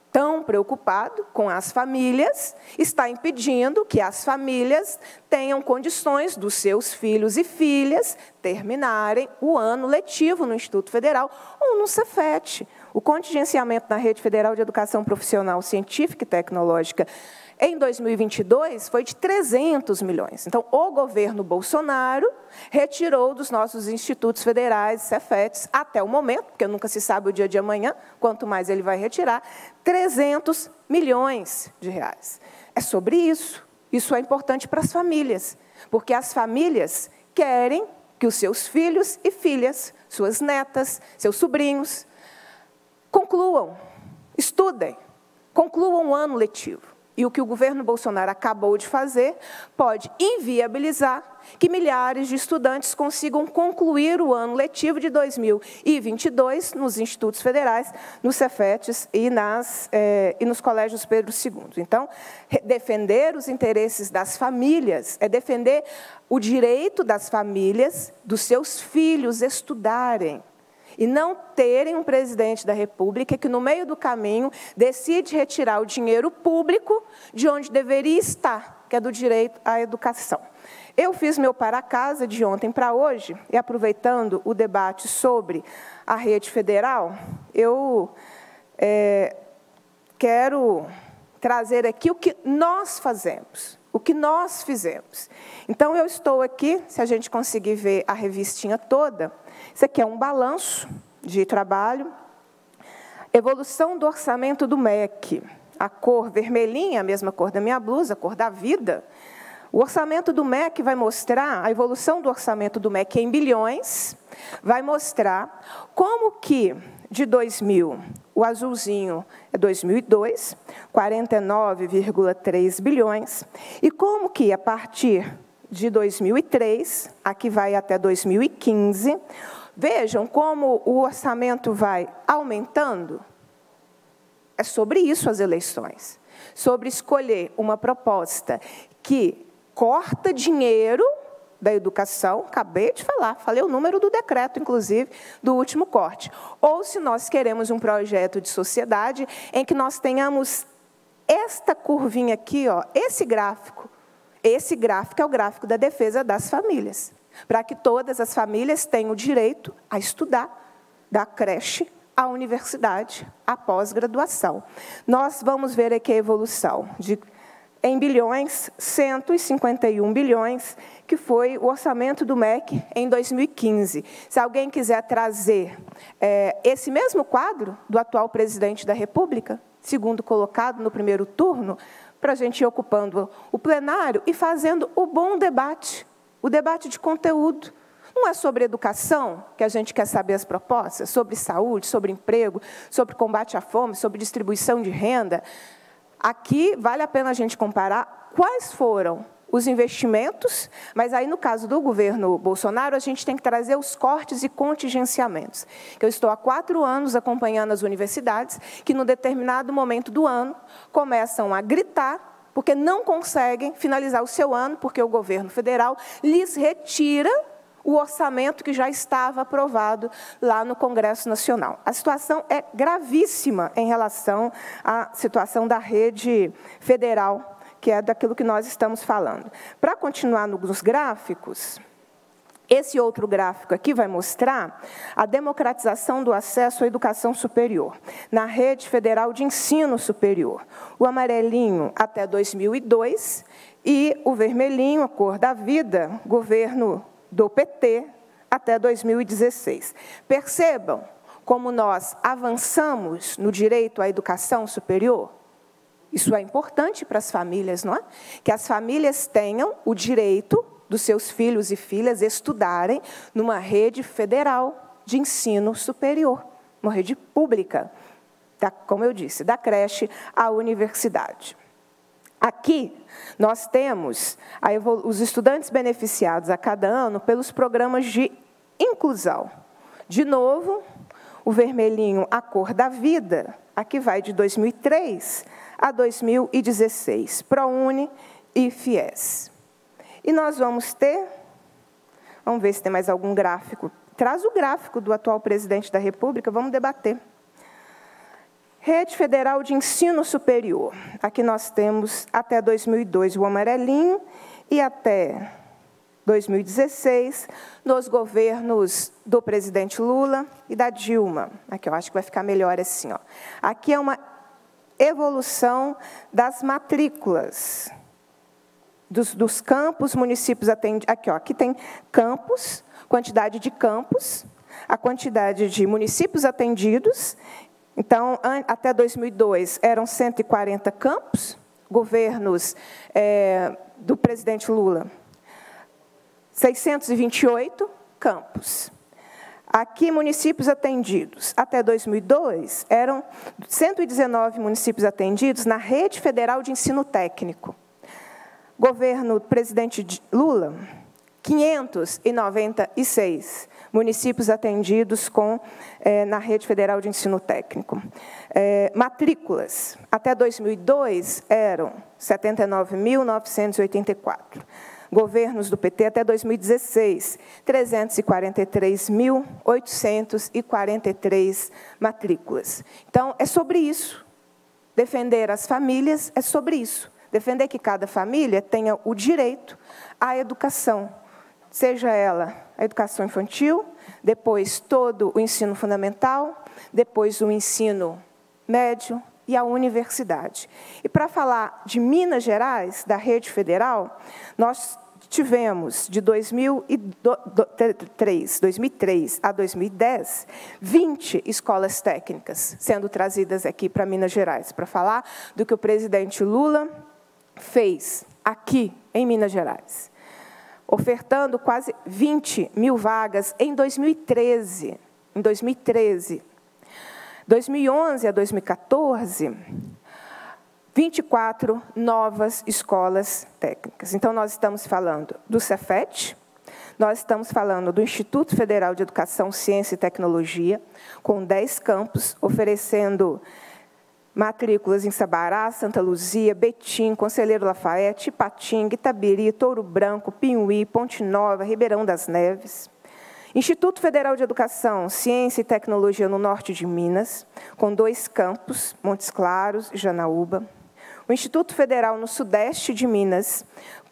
tão preocupado com as famílias, está impedindo que as famílias tenham condições dos seus filhos e filhas terminarem o ano letivo no Instituto Federal ou no Cefet. O contingenciamento na Rede Federal de Educação Profissional, Científica e Tecnológica em 2022 foi de 300 milhões. Então, o governo Bolsonaro retirou dos nossos institutos federais, Cefetes, até o momento, porque nunca se sabe o dia de amanhã, quanto mais ele vai retirar, 300 milhões de reais. É sobre isso. Isso é importante para as famílias, porque as famílias querem que os seus filhos e filhas, suas netas, seus sobrinhos, concluam, estudem, concluam o ano letivo. E o que o governo Bolsonaro acabou de fazer pode inviabilizar que milhares de estudantes consigam concluir o ano letivo de 2022 nos institutos federais, nos Cefetes e nos colégios Pedro II. Então, defender os interesses das famílias é defender o direito das famílias, dos seus filhos estudarem, e não terem um presidente da República que, no meio do caminho, decide retirar o dinheiro público de onde deveria estar, que é do direito à educação. Eu fiz meu para-casa de ontem para hoje, e aproveitando o debate sobre a rede federal, eu quero trazer aqui o que nós fazemos, o que nós fizemos. Então, eu estou aqui, se a gente conseguir ver a revistinha toda, isso aqui é um balanço de trabalho, evolução do orçamento do MEC, a cor vermelhinha, a mesma cor da minha blusa, a cor da vida. O orçamento do MEC vai mostrar, a evolução do orçamento do MEC em bilhões, vai mostrar como que, de 2000, o azulzinho é 2002, 49,3 bilhões, e como que, a partir de 2003, aqui vai até 2015, vejam como o orçamento vai aumentando. É sobre isso as eleições, sobre escolher uma proposta que corta dinheiro da educação, acabei de falar, falei o número do decreto, inclusive, do último corte. Ou se nós queremos um projeto de sociedade em que nós tenhamos esta curvinha aqui, ó, esse gráfico é o gráfico da defesa das famílias, para que todas as famílias tenham o direito a estudar, da creche à universidade, à pós-graduação. Nós vamos ver aqui a evolução em bilhões, 151 bilhões, que foi o orçamento do MEC em 2015. Se alguém quiser trazer esse mesmo quadro do atual presidente da República, segundo colocado no primeiro turno, para a gente ir ocupando o plenário e fazendo o bom debate, o debate de conteúdo. Não é sobre educação que a gente quer saber as propostas, sobre saúde, sobre emprego, sobre combate à fome, sobre distribuição de renda. Aqui vale a pena a gente comparar quais foram os investimentos, mas aí, no caso do governo Bolsonaro, a gente tem que trazer os cortes e contingenciamentos. Eu estou há 4 anos acompanhando as universidades, que, num determinado momento do ano, começam a gritar, porque não conseguem finalizar o seu ano, porque o governo federal lhes retira o orçamento que já estava aprovado lá no Congresso Nacional. A situação é gravíssima em relação à situação da rede federal, que é daquilo que nós estamos falando. Para continuar nos gráficos, esse outro gráfico aqui vai mostrar a democratização do acesso à educação superior na rede federal de ensino superior. O amarelinho até 2002 e o vermelhinho, a cor da vida, governo do PT, até 2016. Percebam como nós avançamos no direito à educação superior? Isso é importante para as famílias, não é? Que as famílias tenham o direito dos seus filhos e filhas estudarem numa rede federal de ensino superior, uma rede pública, como eu disse, da creche à universidade. Aqui, nós temos os estudantes beneficiados a cada ano pelos programas de inclusão. De novo, o vermelhinho, a cor da vida, aqui vai de 2003 a 2016, ProUni e FIES. E nós vamos ver se tem mais algum gráfico. Traz o gráfico do atual presidente da República, vamos debater. Rede Federal de Ensino Superior. Aqui nós temos até 2002 o amarelinho e até 2016, nos governos do presidente Lula e da Dilma. Aqui eu acho que vai ficar melhor assim. Ó. Aqui é uma evolução das matrículas dos campos, municípios atendidos. Aqui, ó, aqui tem campos, quantidade de campos, a quantidade de municípios atendidos. Então, até 2002, eram 140 campos, governos do presidente Lula, 628 campos. Aqui, municípios atendidos. Até 2002, eram 119 municípios atendidos na Rede Federal de Ensino Técnico. Governo do presidente Lula, 596 municípios atendidos na Rede Federal de Ensino Técnico. Matrículas, até 2002, eram 79.984. Governos do PT, até 2016, 343.843 matrículas. Então, é sobre isso. Defender as famílias é sobre isso. Defender que cada família tenha o direito à educação, seja ela a educação infantil, depois todo o ensino fundamental, depois o ensino médio e a universidade. E para falar de Minas Gerais, da rede federal, nós tivemos, de 2003 a 2010, 20 escolas técnicas sendo trazidas aqui para Minas Gerais, para falar do que o presidente Lula fez aqui em Minas Gerais, ofertando quase 20 mil vagas em 2013. Em 2013. 2011 a 2014, 24 novas escolas técnicas. Então, nós estamos falando do Cefet, nós estamos falando do Instituto Federal de Educação, Ciência e Tecnologia, com 10 campos, oferecendo matrículas em Sabará, Santa Luzia, Betim, Conselheiro Lafayette, Ipatinga, Itabiri, Touro Branco, Pinhuí, Ponte Nova, Ribeirão das Neves. Instituto Federal de Educação, Ciência e Tecnologia no norte de Minas, com 2 campos, Montes Claros e Janaúba. O Instituto Federal no sudeste de Minas,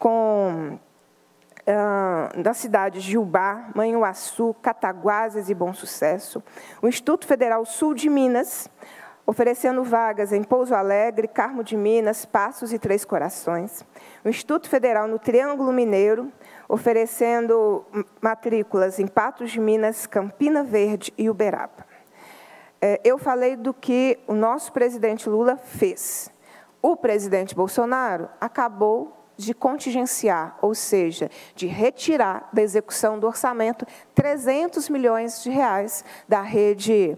das cidades de Ubá, Manhuaçu, Cataguases e Bom Sucesso. O Instituto Federal Sul de Minas, oferecendo vagas em Pouso Alegre, Carmo de Minas, Passos e Três Corações. O Instituto Federal no Triângulo Mineiro, oferecendo matrículas em Patos de Minas, Campina Verde e Uberaba. Eu falei do que o nosso presidente Lula fez. O presidente Bolsonaro acabou de contingenciar, ou seja, de retirar da execução do orçamento 300 milhões de reais da rede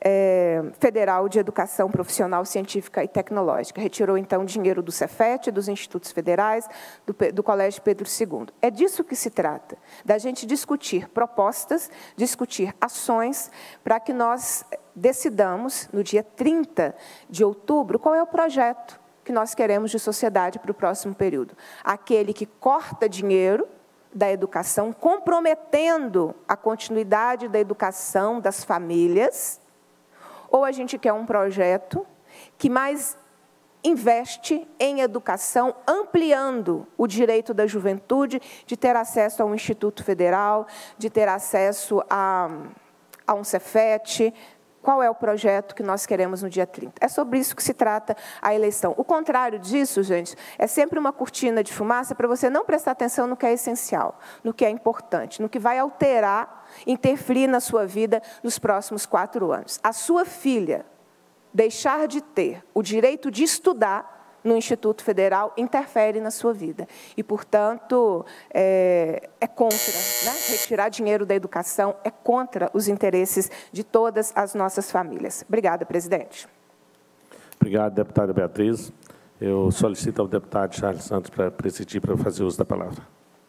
Federal de Educação Profissional, Científica e Tecnológica. Retirou, então, dinheiro do Cefet, dos institutos federais, do Colégio Pedro II. É disso que se trata, da gente discutir propostas, discutir ações, para que nós decidamos, no dia 30 de outubro, qual é o projeto que nós queremos de sociedade para o próximo período. Aquele que corta dinheiro da educação, comprometendo a continuidade da educação das famílias, ou a gente quer um projeto que mais investe em educação, ampliando o direito da juventude de ter acesso a um instituto federal, de ter acesso a um Cefet. Qual é o projeto que nós queremos no dia 30? É sobre isso que se trata a eleição. O contrário disso, gente, é sempre uma cortina de fumaça para você não prestar atenção no que é essencial, no que é importante, no que vai alterar, interferir na sua vida nos próximos 4 anos. A sua filha deixar de ter o direito de estudar no Instituto Federal interfere na sua vida. E, portanto, é contra, né? Retirar dinheiro da educação é contra os interesses de todas as nossas famílias. Obrigada, presidente. Obrigado, deputada Beatriz. Eu solicito ao deputado Charles Santos para presidir, para fazer uso da palavra.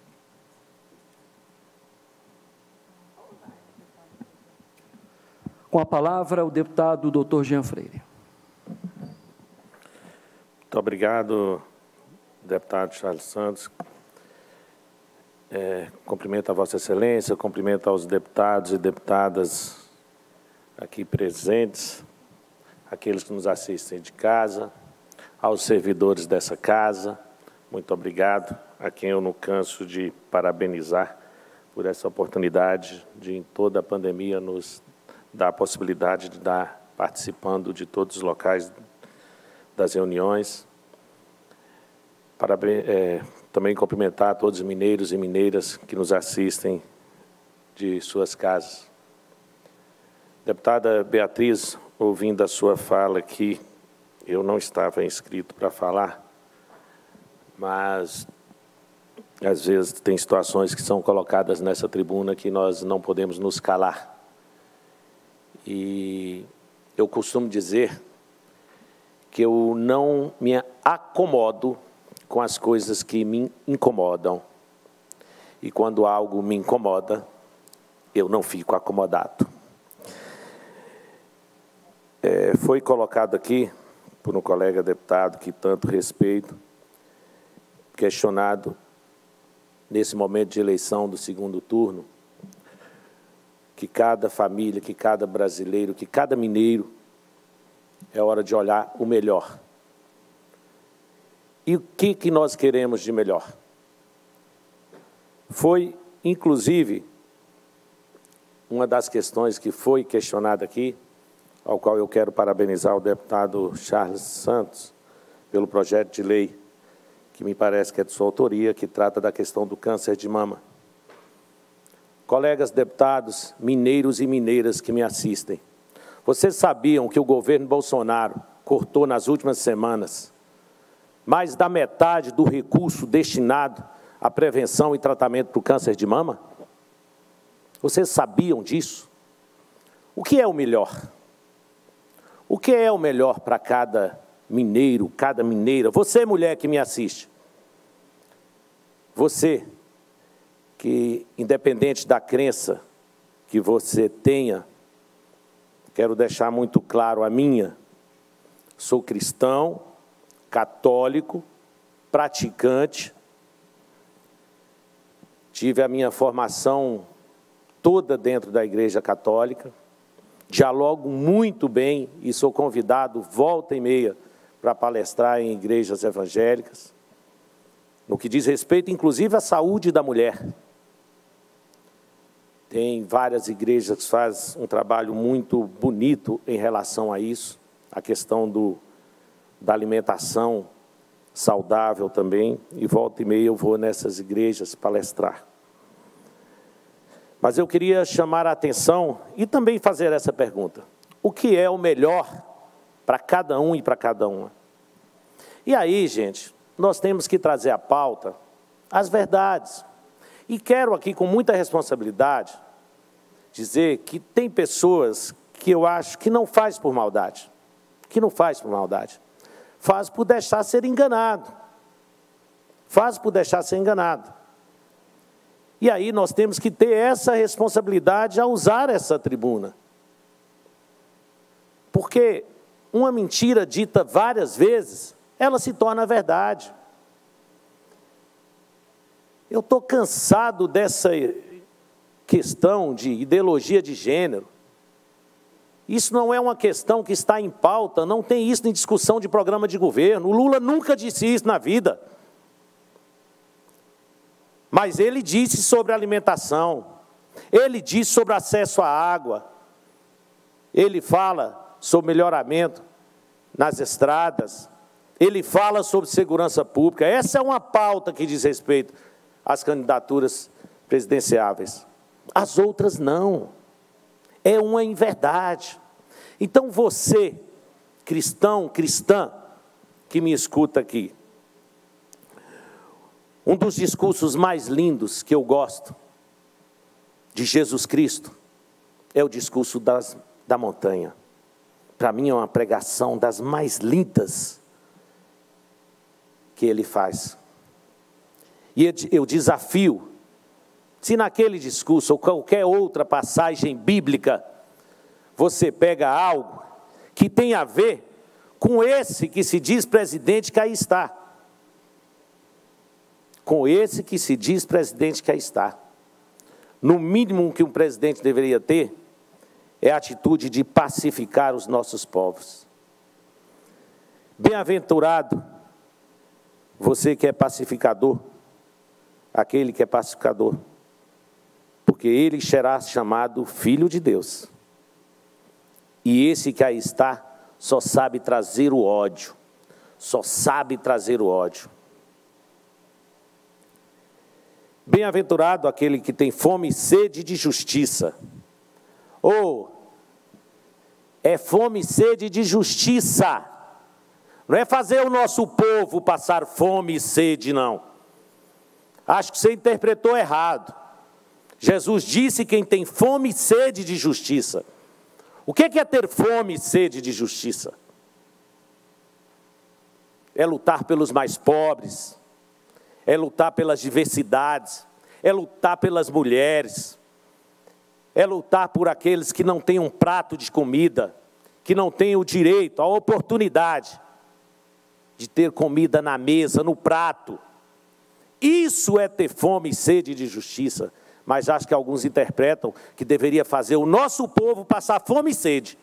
Com a palavra, o deputado Dr. Jean Freire. Muito obrigado, deputado Charles Santos. Cumprimento a Vossa Excelência, cumprimento aos deputados e deputadas aqui presentes, aqueles que nos assistem de casa, aos servidores dessa casa, muito obrigado, a quem eu não canso de parabenizar por essa oportunidade de, em toda a pandemia, nos dar a possibilidade de estar participando de todos os locais das reuniões. Também cumprimentar todos os mineiros e mineiras que nos assistem de suas casas. Deputada Beatriz, ouvindo a sua fala aqui, eu não estava inscrito para falar, mas às vezes tem situações que são colocadas nessa tribuna que nós não podemos nos calar. E eu costumo dizer que eu não me acomodo com as coisas que me incomodam. E quando algo me incomoda, eu não fico acomodado. Foi colocado aqui, por um colega deputado que tanto respeito, questionado, nesse momento de eleição do segundo turno, que cada família, que cada brasileiro, que cada mineiro, é hora de olhar o melhor. E o que nós queremos de melhor? Foi, inclusive, uma das questões que foi questionada aqui, ao qual eu quero parabenizar o deputado Charles Santos pelo projeto de lei, que me parece que é de sua autoria, que trata da questão do câncer de mama. Colegas deputados, mineiros e mineiras que me assistem, vocês sabiam que o governo Bolsonaro cortou nas últimas semanas mais da metade do recurso destinado à prevenção e tratamento para o câncer de mama? Vocês sabiam disso? O que é o melhor? O que é o melhor para cada mineiro, cada mineira? Você, mulher que me assiste, você que, independente da crença que você tenha, quero deixar muito claro a minha, sou cristão, católico, praticante, tive a minha formação toda dentro da Igreja Católica, dialogo muito bem e sou convidado volta e meia para palestrar em igrejas evangélicas, no que diz respeito, inclusive, à saúde da mulher. Tem várias igrejas que fazem um trabalho muito bonito em relação a isso, a questão da alimentação saudável também, e volta e meia eu vou nessas igrejas palestrar. Mas eu queria chamar a atenção e também fazer essa pergunta. O que é o melhor para cada um e para cada uma? E aí, gente, nós temos que trazer à pauta as verdades. E quero aqui, com muita responsabilidade, dizer que tem pessoas que eu acho que não faz por maldade. Que não faz por maldade. Faz por deixar ser enganado. Faz por deixar ser enganado. E aí nós temos que ter essa responsabilidade ao usar essa tribuna. Porque uma mentira dita várias vezes, ela se torna verdade. Eu estou cansado dessa questão de ideologia de gênero. Isso não é uma questão que está em pauta, não tem isso em discussão de programa de governo. O Lula nunca disse isso na vida. Mas ele disse sobre alimentação, ele disse sobre acesso à água, ele fala sobre melhoramento nas estradas, ele fala sobre segurança pública. Essa é uma pauta que diz respeito às candidaturas presidenciáveis. As outras não. É uma inverdade. Então você, cristão, cristã, que me escuta aqui, um dos discursos mais lindos que eu gosto de Jesus Cristo é o discurso da montanha. Para mim é uma pregação das mais lindas que ele faz. E eu desafio, se naquele discurso ou qualquer outra passagem bíblica, você pega algo que tem a ver com esse que se diz presidente que aí está. Com esse que se diz presidente que aí está. No mínimo que um presidente deveria ter é a atitude de pacificar os nossos povos. Bem-aventurado você que é pacificador, aquele que é pacificador, porque ele será chamado Filho de Deus. E esse que aí está só sabe trazer o ódio, só sabe trazer o ódio. Bem-aventurado aquele que tem fome e sede de justiça. É fome e sede de justiça. Não é fazer o nosso povo passar fome e sede, não. Acho que você interpretou errado. Jesus disse quem tem fome e sede de justiça. O que é ter fome e sede de justiça? É lutar pelos mais pobres, é lutar pelas diversidades, é lutar pelas mulheres, é lutar por aqueles que não têm um prato de comida, que não têm o direito, a oportunidade de ter comida na mesa, no prato. Isso é ter fome e sede de justiça. Mas acho que alguns interpretam que deveria fazer o nosso povo passar fome e sede.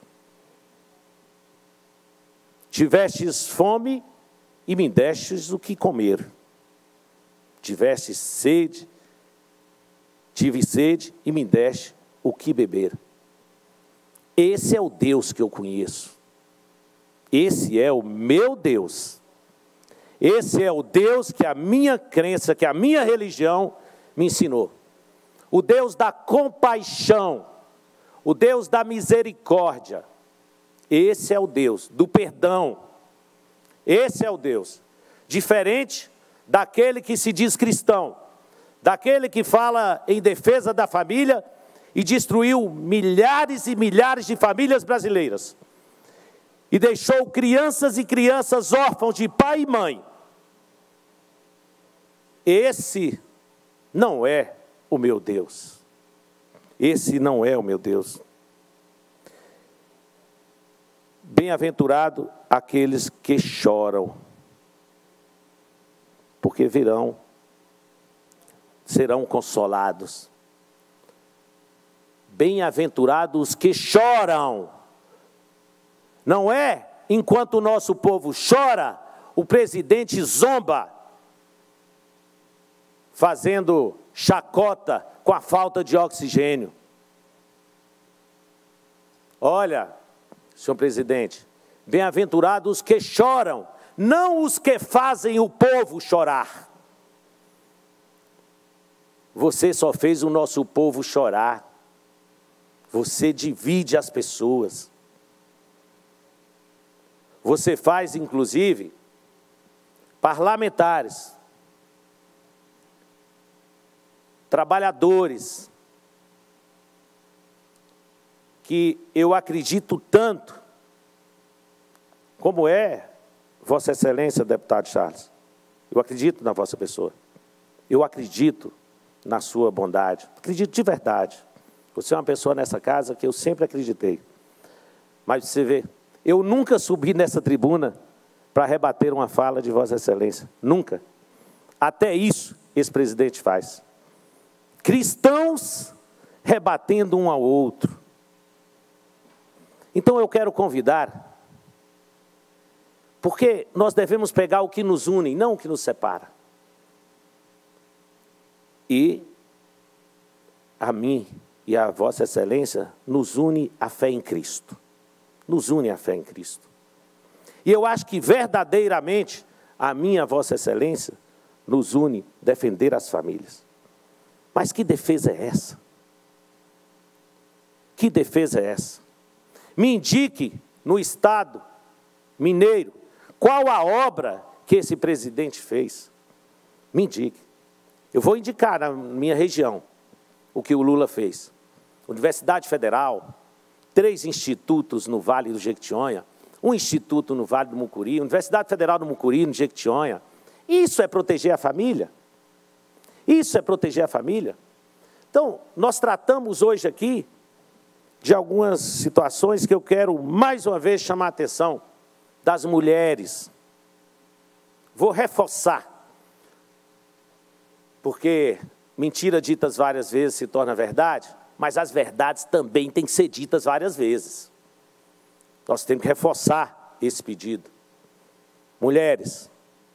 Tivestes fome e me destes o que comer. Tiveste sede, tive sede e me deste o que beber. Esse é o Deus que eu conheço. Esse é o meu Deus. Esse é o Deus que a minha crença, que a minha religião me ensinou. O Deus da compaixão, o Deus da misericórdia. Esse é o Deus do perdão. Esse é o Deus. Diferente daquele que se diz cristão, daquele que fala em defesa da família e destruiu milhares e milhares de famílias brasileiras. E deixou crianças e crianças órfãos de pai e mãe. Esse não é o meu Deus. Esse não é o meu Deus. Bem-aventurado aqueles que choram, porque serão consolados. Bem-aventurados os que choram. Não é enquanto o nosso povo chora, o presidente zomba, fazendo chacota com a falta de oxigênio. Olha, senhor presidente, bem-aventurados os que choram, não os que fazem o povo chorar. Você só fez o nosso povo chorar. Você divide as pessoas. Você faz, inclusive, parlamentares, trabalhadores, que eu acredito tanto, como é Vossa Excelência, deputado Charles. Eu acredito na vossa pessoa. Eu acredito na sua bondade. Acredito de verdade. Você é uma pessoa nessa casa que eu sempre acreditei. Mas você vê, eu nunca subi nessa tribuna para rebater uma fala de Vossa Excelência. Nunca. Até isso esse presidente faz. Cristãos rebatendo um ao outro. Então eu quero convidar, porque nós devemos pegar o que nos une, não o que nos separa. E a mim e a Vossa Excelência nos une a fé em Cristo. Nos une a fé em Cristo. E eu acho que verdadeiramente a mim e a Vossa Excelência nos une defender as famílias. Mas que defesa é essa? Que defesa é essa? Me indique no Estado mineiro qual a obra que esse presidente fez. Me indique. Eu vou indicar na minha região o que o Lula fez. Universidade Federal, 3 institutos no Vale do Jequitinhonha, 1 instituto no Vale do Mucuri, Universidade Federal do Mucuri, no Jequitinhonha. Isso é proteger a família? Isso é proteger a família? Então, nós tratamos hoje aqui de algumas situações que eu quero, mais uma vez, chamar a atenção das mulheres. Vou reforçar, porque mentira ditas várias vezes se torna verdade, mas as verdades também têm que ser ditas várias vezes. Nós temos que reforçar esse pedido. Mulheres,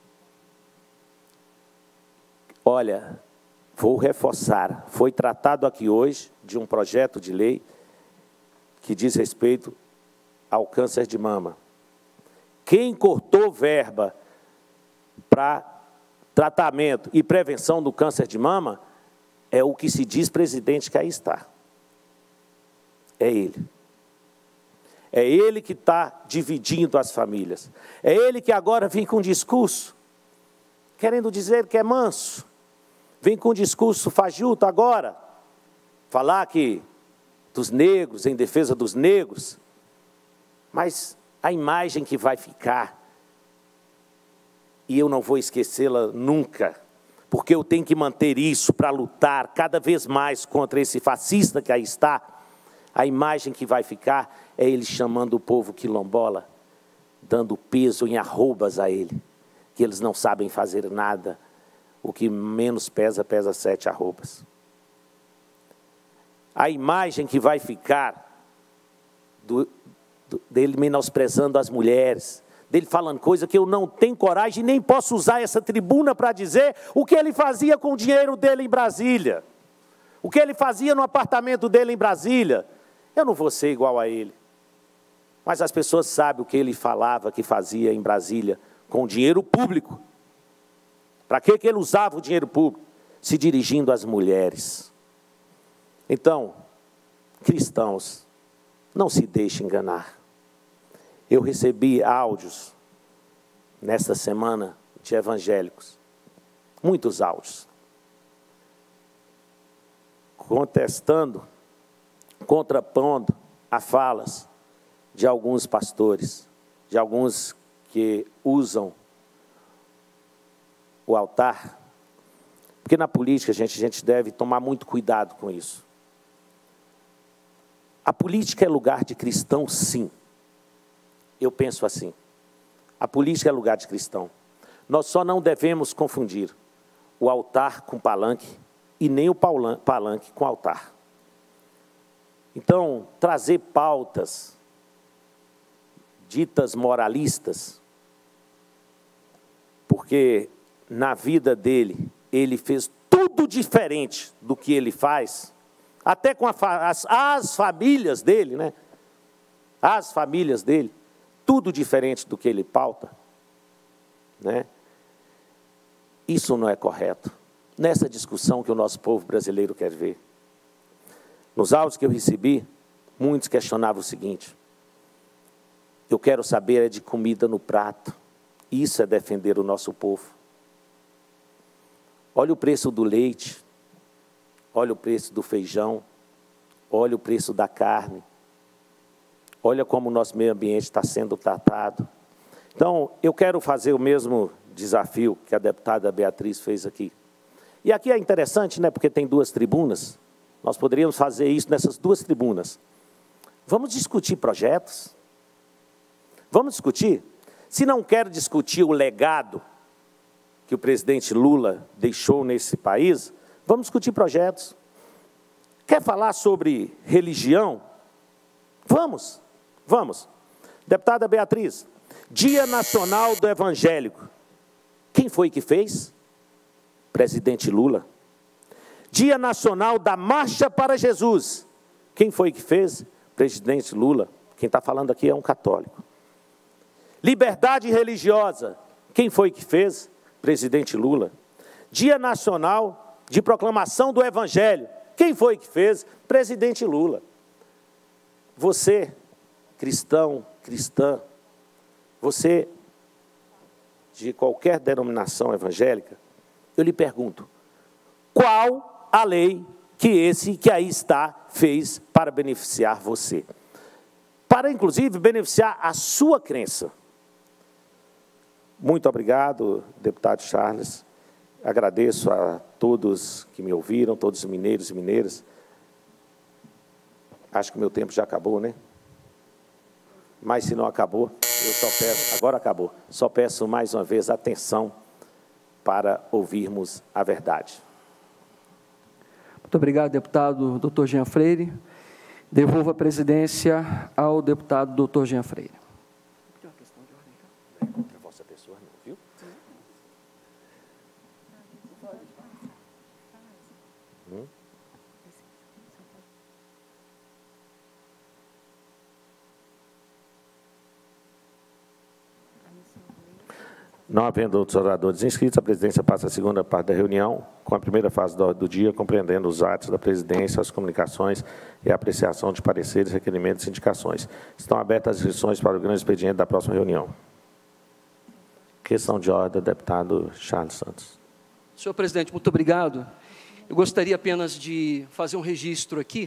olha, vou reforçar, foi tratado aqui hoje de um projeto de lei que diz respeito ao câncer de mama. Quem cortou verba para tratamento e prevenção do câncer de mama é o que se diz presidente que aí está. É ele. É ele que está dividindo as famílias. É ele que agora vem com um discurso, querendo dizer que é manso. Vem com um discurso fajuto agora, falar que dos negros, em defesa dos negros, mas a imagem que vai ficar, e eu não vou esquecê-la nunca, porque eu tenho que manter isso para lutar cada vez mais contra esse fascista que aí está. A imagem que vai ficar é ele chamando o povo quilombola, dando peso em arrobas a ele, que eles não sabem fazer nada. O que menos pesa, pesa 7 arrobas. A imagem que vai ficar dele menosprezando as mulheres, dele falando coisa que eu não tenho coragem e nem posso usar essa tribuna para dizer o que ele fazia com o dinheiro dele em Brasília, o que ele fazia no apartamento dele em Brasília. Eu não vou ser igual a ele, mas as pessoas sabem o que ele falava, que fazia em Brasília com dinheiro público. Para que ele usava o dinheiro público? Se dirigindo às mulheres. Então, cristãos, não se deixem enganar. Eu recebi áudios nesta semana de evangélicos, muitos áudios, contestando, contrapondo a falas de alguns pastores, de alguns que usam o altar, porque na política, a gente deve tomar muito cuidado com isso. A política é lugar de cristão, sim. Eu penso assim. A política é lugar de cristão. Nós só não devemos confundir o altar com palanque e nem o palanque com altar. Então, trazer pautas ditas moralistas, porque na vida dele, ele fez tudo diferente do que ele faz, até com as famílias dele, né? As famílias dele, tudo diferente do que ele pauta, né? Isso não é correto. Nessa discussão que o nosso povo brasileiro quer ver. Nos áudios que eu recebi, muitos questionavam o seguinte: eu quero saber de comida no prato. Isso é defender o nosso povo. Olha o preço do leite, olha o preço do feijão, olha o preço da carne, olha como o nosso meio ambiente está sendo tratado. Então, eu quero fazer o mesmo desafio que a deputada Beatriz fez aqui. E aqui é interessante, né, porque tem 2 tribunas, nós poderíamos fazer isso nessas 2 tribunas. Vamos discutir projetos? Vamos discutir? Se não quer discutir o legado que o presidente Lula deixou nesse país, vamos discutir projetos. Quer falar sobre religião? Vamos, vamos. Deputada Beatriz, Dia Nacional do Evangélico. Quem foi que fez? Presidente Lula. Dia Nacional da Marcha para Jesus. Quem foi que fez? Presidente Lula. Quem está falando aqui é um católico. Liberdade religiosa. Quem foi que fez? Presidente Lula. Dia Nacional de Proclamação do Evangelho. Quem foi que fez? Presidente Lula. Você, cristão, cristã, você de qualquer denominação evangélica, eu lhe pergunto, qual a lei que esse que aí está fez para beneficiar você? Para, inclusive, beneficiar a sua crença. Muito obrigado, deputado Charles. Agradeço a todos que me ouviram, todos os mineiros e mineiras. Acho que o meu tempo já acabou, né? Mas se não acabou, eu só peço, agora acabou, só peço mais uma vez atenção para ouvirmos a verdade. Muito obrigado, deputado Dr. Jean Freire. Devolvo a presidência ao deputado Dr. Jean Freire. Contra a vossa pessoa, Não havendo outros oradores inscritos, a presidência passa a segunda parte da reunião, com a primeira fase do dia, compreendendo os atos da presidência, as comunicações e a apreciação de pareceres, requerimentos e indicações. Estão abertas as inscrições para o grande expediente da próxima reunião. Questão de ordem, deputado Charles Santos. Senhor presidente, muito obrigado. Eu gostaria apenas de fazer um registro aqui,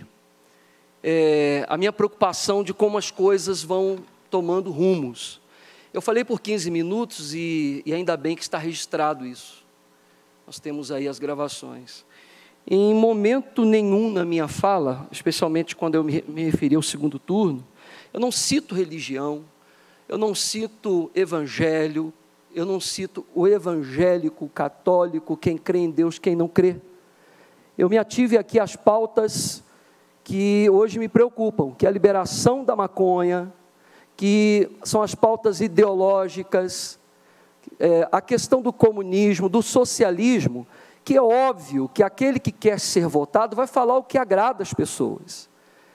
a minha preocupação de como as coisas vão tomando rumos. Eu falei por 15 minutos e ainda bem que está registrado isso. Nós temos aí as gravações. Em momento nenhum na minha fala, especialmente quando eu me referi ao segundo turno, eu não cito religião, eu não cito evangelho, eu não cito o evangélico, o católico, quem crê em Deus, quem não crê. Eu me ative aqui às pautas que hoje me preocupam, que é a liberação da maconha, que são as pautas ideológicas, a questão do comunismo, do socialismo, que é óbvio que aquele que quer ser votado vai falar o que agrada as pessoas.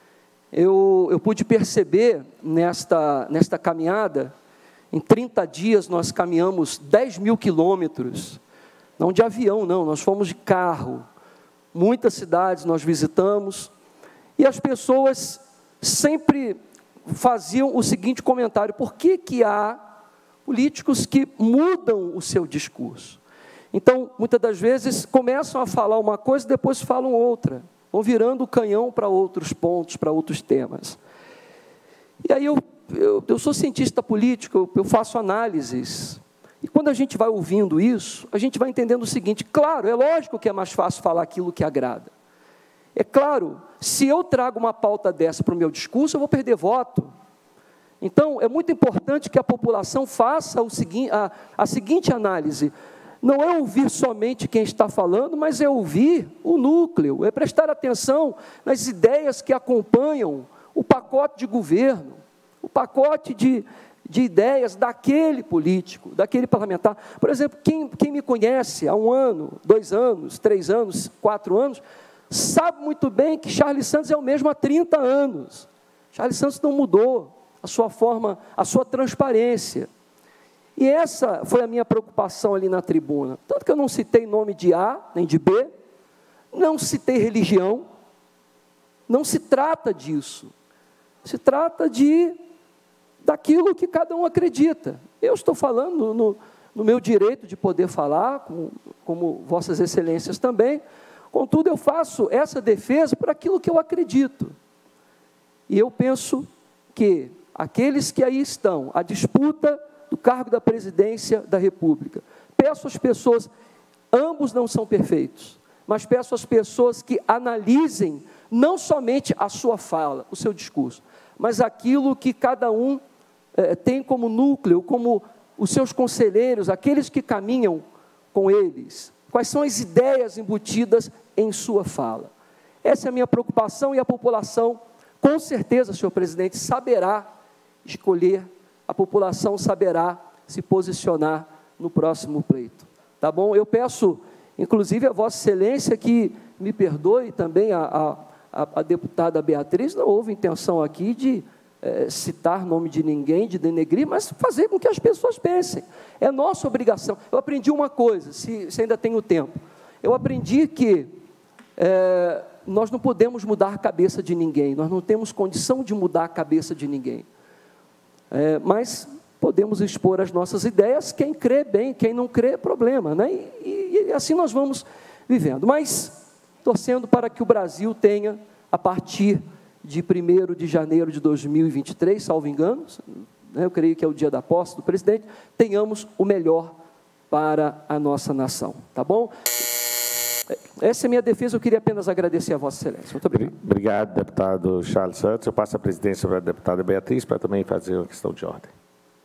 Eu pude perceber nesta caminhada, em 30 dias nós caminhamos 10 mil quilômetros, não de avião não, nós fomos de carro, muitas cidades nós visitamos, e as pessoas sempre faziam o seguinte comentário: por que há políticos que mudam o seu discurso? Então, muitas das vezes, começam a falar uma coisa e depois falam outra, vão virando o canhão para outros pontos, para outros temas. E aí eu sou cientista político, eu faço análises, e quando a gente vai ouvindo isso, a gente vai entendendo o seguinte: claro, é lógico que é mais fácil falar aquilo que agrada. É claro, se eu trago uma pauta dessa para o meu discurso, eu vou perder voto. Então, é muito importante que a população faça a seguinte análise: não é ouvir somente quem está falando, mas é ouvir o núcleo, é prestar atenção nas ideias que acompanham o pacote de governo, o pacote de ideias daquele político, daquele parlamentar. Por exemplo, quem me conhece há 1 ano, 2 anos, 3 anos, 4 anos, sabe muito bem que Charles Santos é o mesmo há 30 anos. Charles Santos não mudou a sua forma, a sua transparência. E essa foi a minha preocupação ali na tribuna. Tanto que eu não citei nome de A, nem de B, não citei religião, não se trata disso. Se trata daquilo que cada um acredita. Eu estou falando no meu direito de poder falar, como vossas excelências também. Contudo, eu faço essa defesa por aquilo que eu acredito. E eu penso que aqueles que aí estão, a disputa do cargo da presidência da República, peço às pessoas, ambos não são perfeitos, mas peço às pessoas que analisem não somente a sua fala, o seu discurso, mas aquilo que cada um tem como núcleo, como os seus conselheiros, aqueles que caminham com eles. Quais são as ideias embutidas em sua fala? Essa é a minha preocupação, e a população, com certeza, senhor presidente, saberá escolher, a população saberá se posicionar no próximo pleito. Tá bom? Eu peço, inclusive, a vossa excelência que me perdoe também a deputada Beatriz, não houve intenção aqui de citar nome de ninguém, de denegrir, mas fazer com que as pessoas pensem. É nossa obrigação. Eu aprendi uma coisa, se ainda tenho tempo. Eu aprendi que nós não podemos mudar a cabeça de ninguém, nós não temos condição de mudar a cabeça de ninguém. Mas podemos expor as nossas ideias, quem crê bem, quem não crê, problema, né? E assim nós vamos vivendo. Mas torcendo para que o Brasil tenha, a partir de 1º de janeiro de 2023, salvo engano, eu creio que é o dia da posse do presidente, tenhamos o melhor para a nossa nação, tá bom? Essa é a minha defesa, eu queria apenas agradecer a Vossa Excelência. Muito obrigado. Obrigado, deputado Charles Santos. Eu passo a presidência para a deputada Beatriz, para também fazer uma questão de ordem.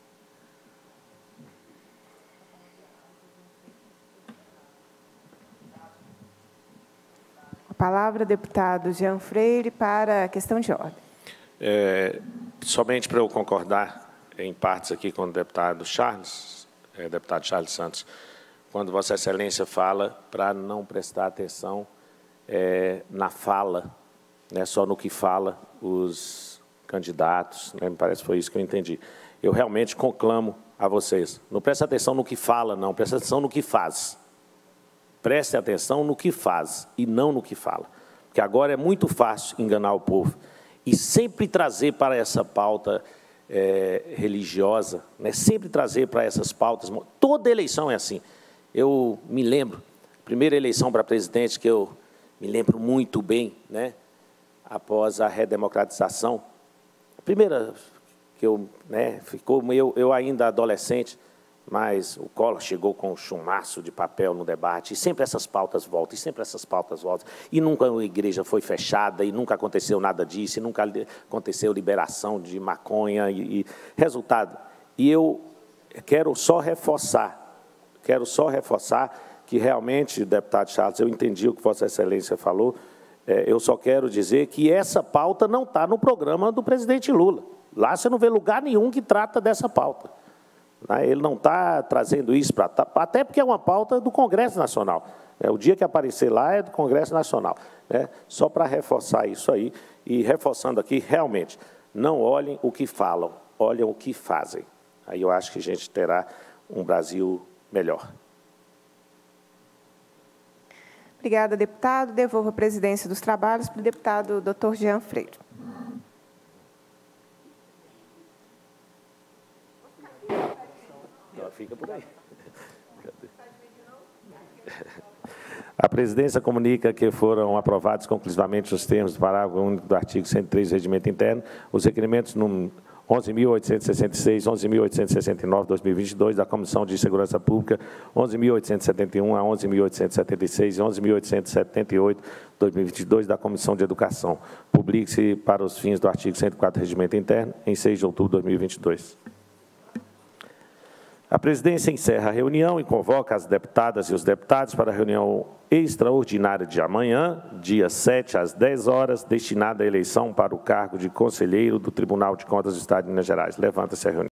A palavra, deputado Jean Freire, para a questão de ordem. Somente para eu concordar em partes aqui com o deputado Charles Santos, quando Vossa Excelência fala para não prestar atenção na fala, né, só no que fala os candidatos, né, me parece que foi isso que eu entendi. Eu realmente conclamo a vocês. Não preste atenção no que fala, não. Preste atenção no que faz. Preste atenção no que faz e não no que fala. Porque agora é muito fácil enganar o povo. E sempre trazer para essa pauta religiosa, né? Sempre trazer para essas pautas. Toda eleição é assim. Eu me lembro, primeira eleição para presidente que eu me lembro muito bem, né? Após a redemocratização, a primeira que eu, né, ficou eu ainda adolescente, mas o Collor chegou com um chumaço de papel no debate, e sempre essas pautas voltam, e sempre essas pautas voltam, e nunca a igreja foi fechada, e nunca aconteceu nada disso, e nunca aconteceu liberação de maconha, e resultado. E eu quero só reforçar que realmente, deputado Charles, eu entendi o que Vossa Excelência falou, eu só quero dizer que essa pauta não está no programa do presidente Lula. Lá você não vê lugar nenhum que trata dessa pauta. Ele não está trazendo isso para... Até porque é uma pauta do Congresso Nacional. O dia que aparecer lá é do Congresso Nacional. Só para reforçar isso aí, e reforçando aqui, realmente, não olhem o que falam, olhem o que fazem. Aí eu acho que a gente terá um Brasil melhor. Obrigada, deputado. Devolvo a presidência dos trabalhos para o deputado Dr. Jean Freire. Fica por aí. A presidência comunica que foram aprovados conclusivamente os termos do parágrafo único do artigo 103 do Regimento Interno, os requerimentos número 11.866, 11.869, 2022, da Comissão de Segurança Pública, 11.871 a 11.876 e 11.878, 2022, da Comissão de Educação. Publique-se para os fins do artigo 104 do Regimento Interno, em 6 de outubro de 2022. A presidência encerra a reunião e convoca as deputadas e os deputados para a reunião extraordinária de amanhã, dia 7, às 10 horas, destinada à eleição para o cargo de conselheiro do Tribunal de Contas do Estado de Minas Gerais. Levanta-se a reunião.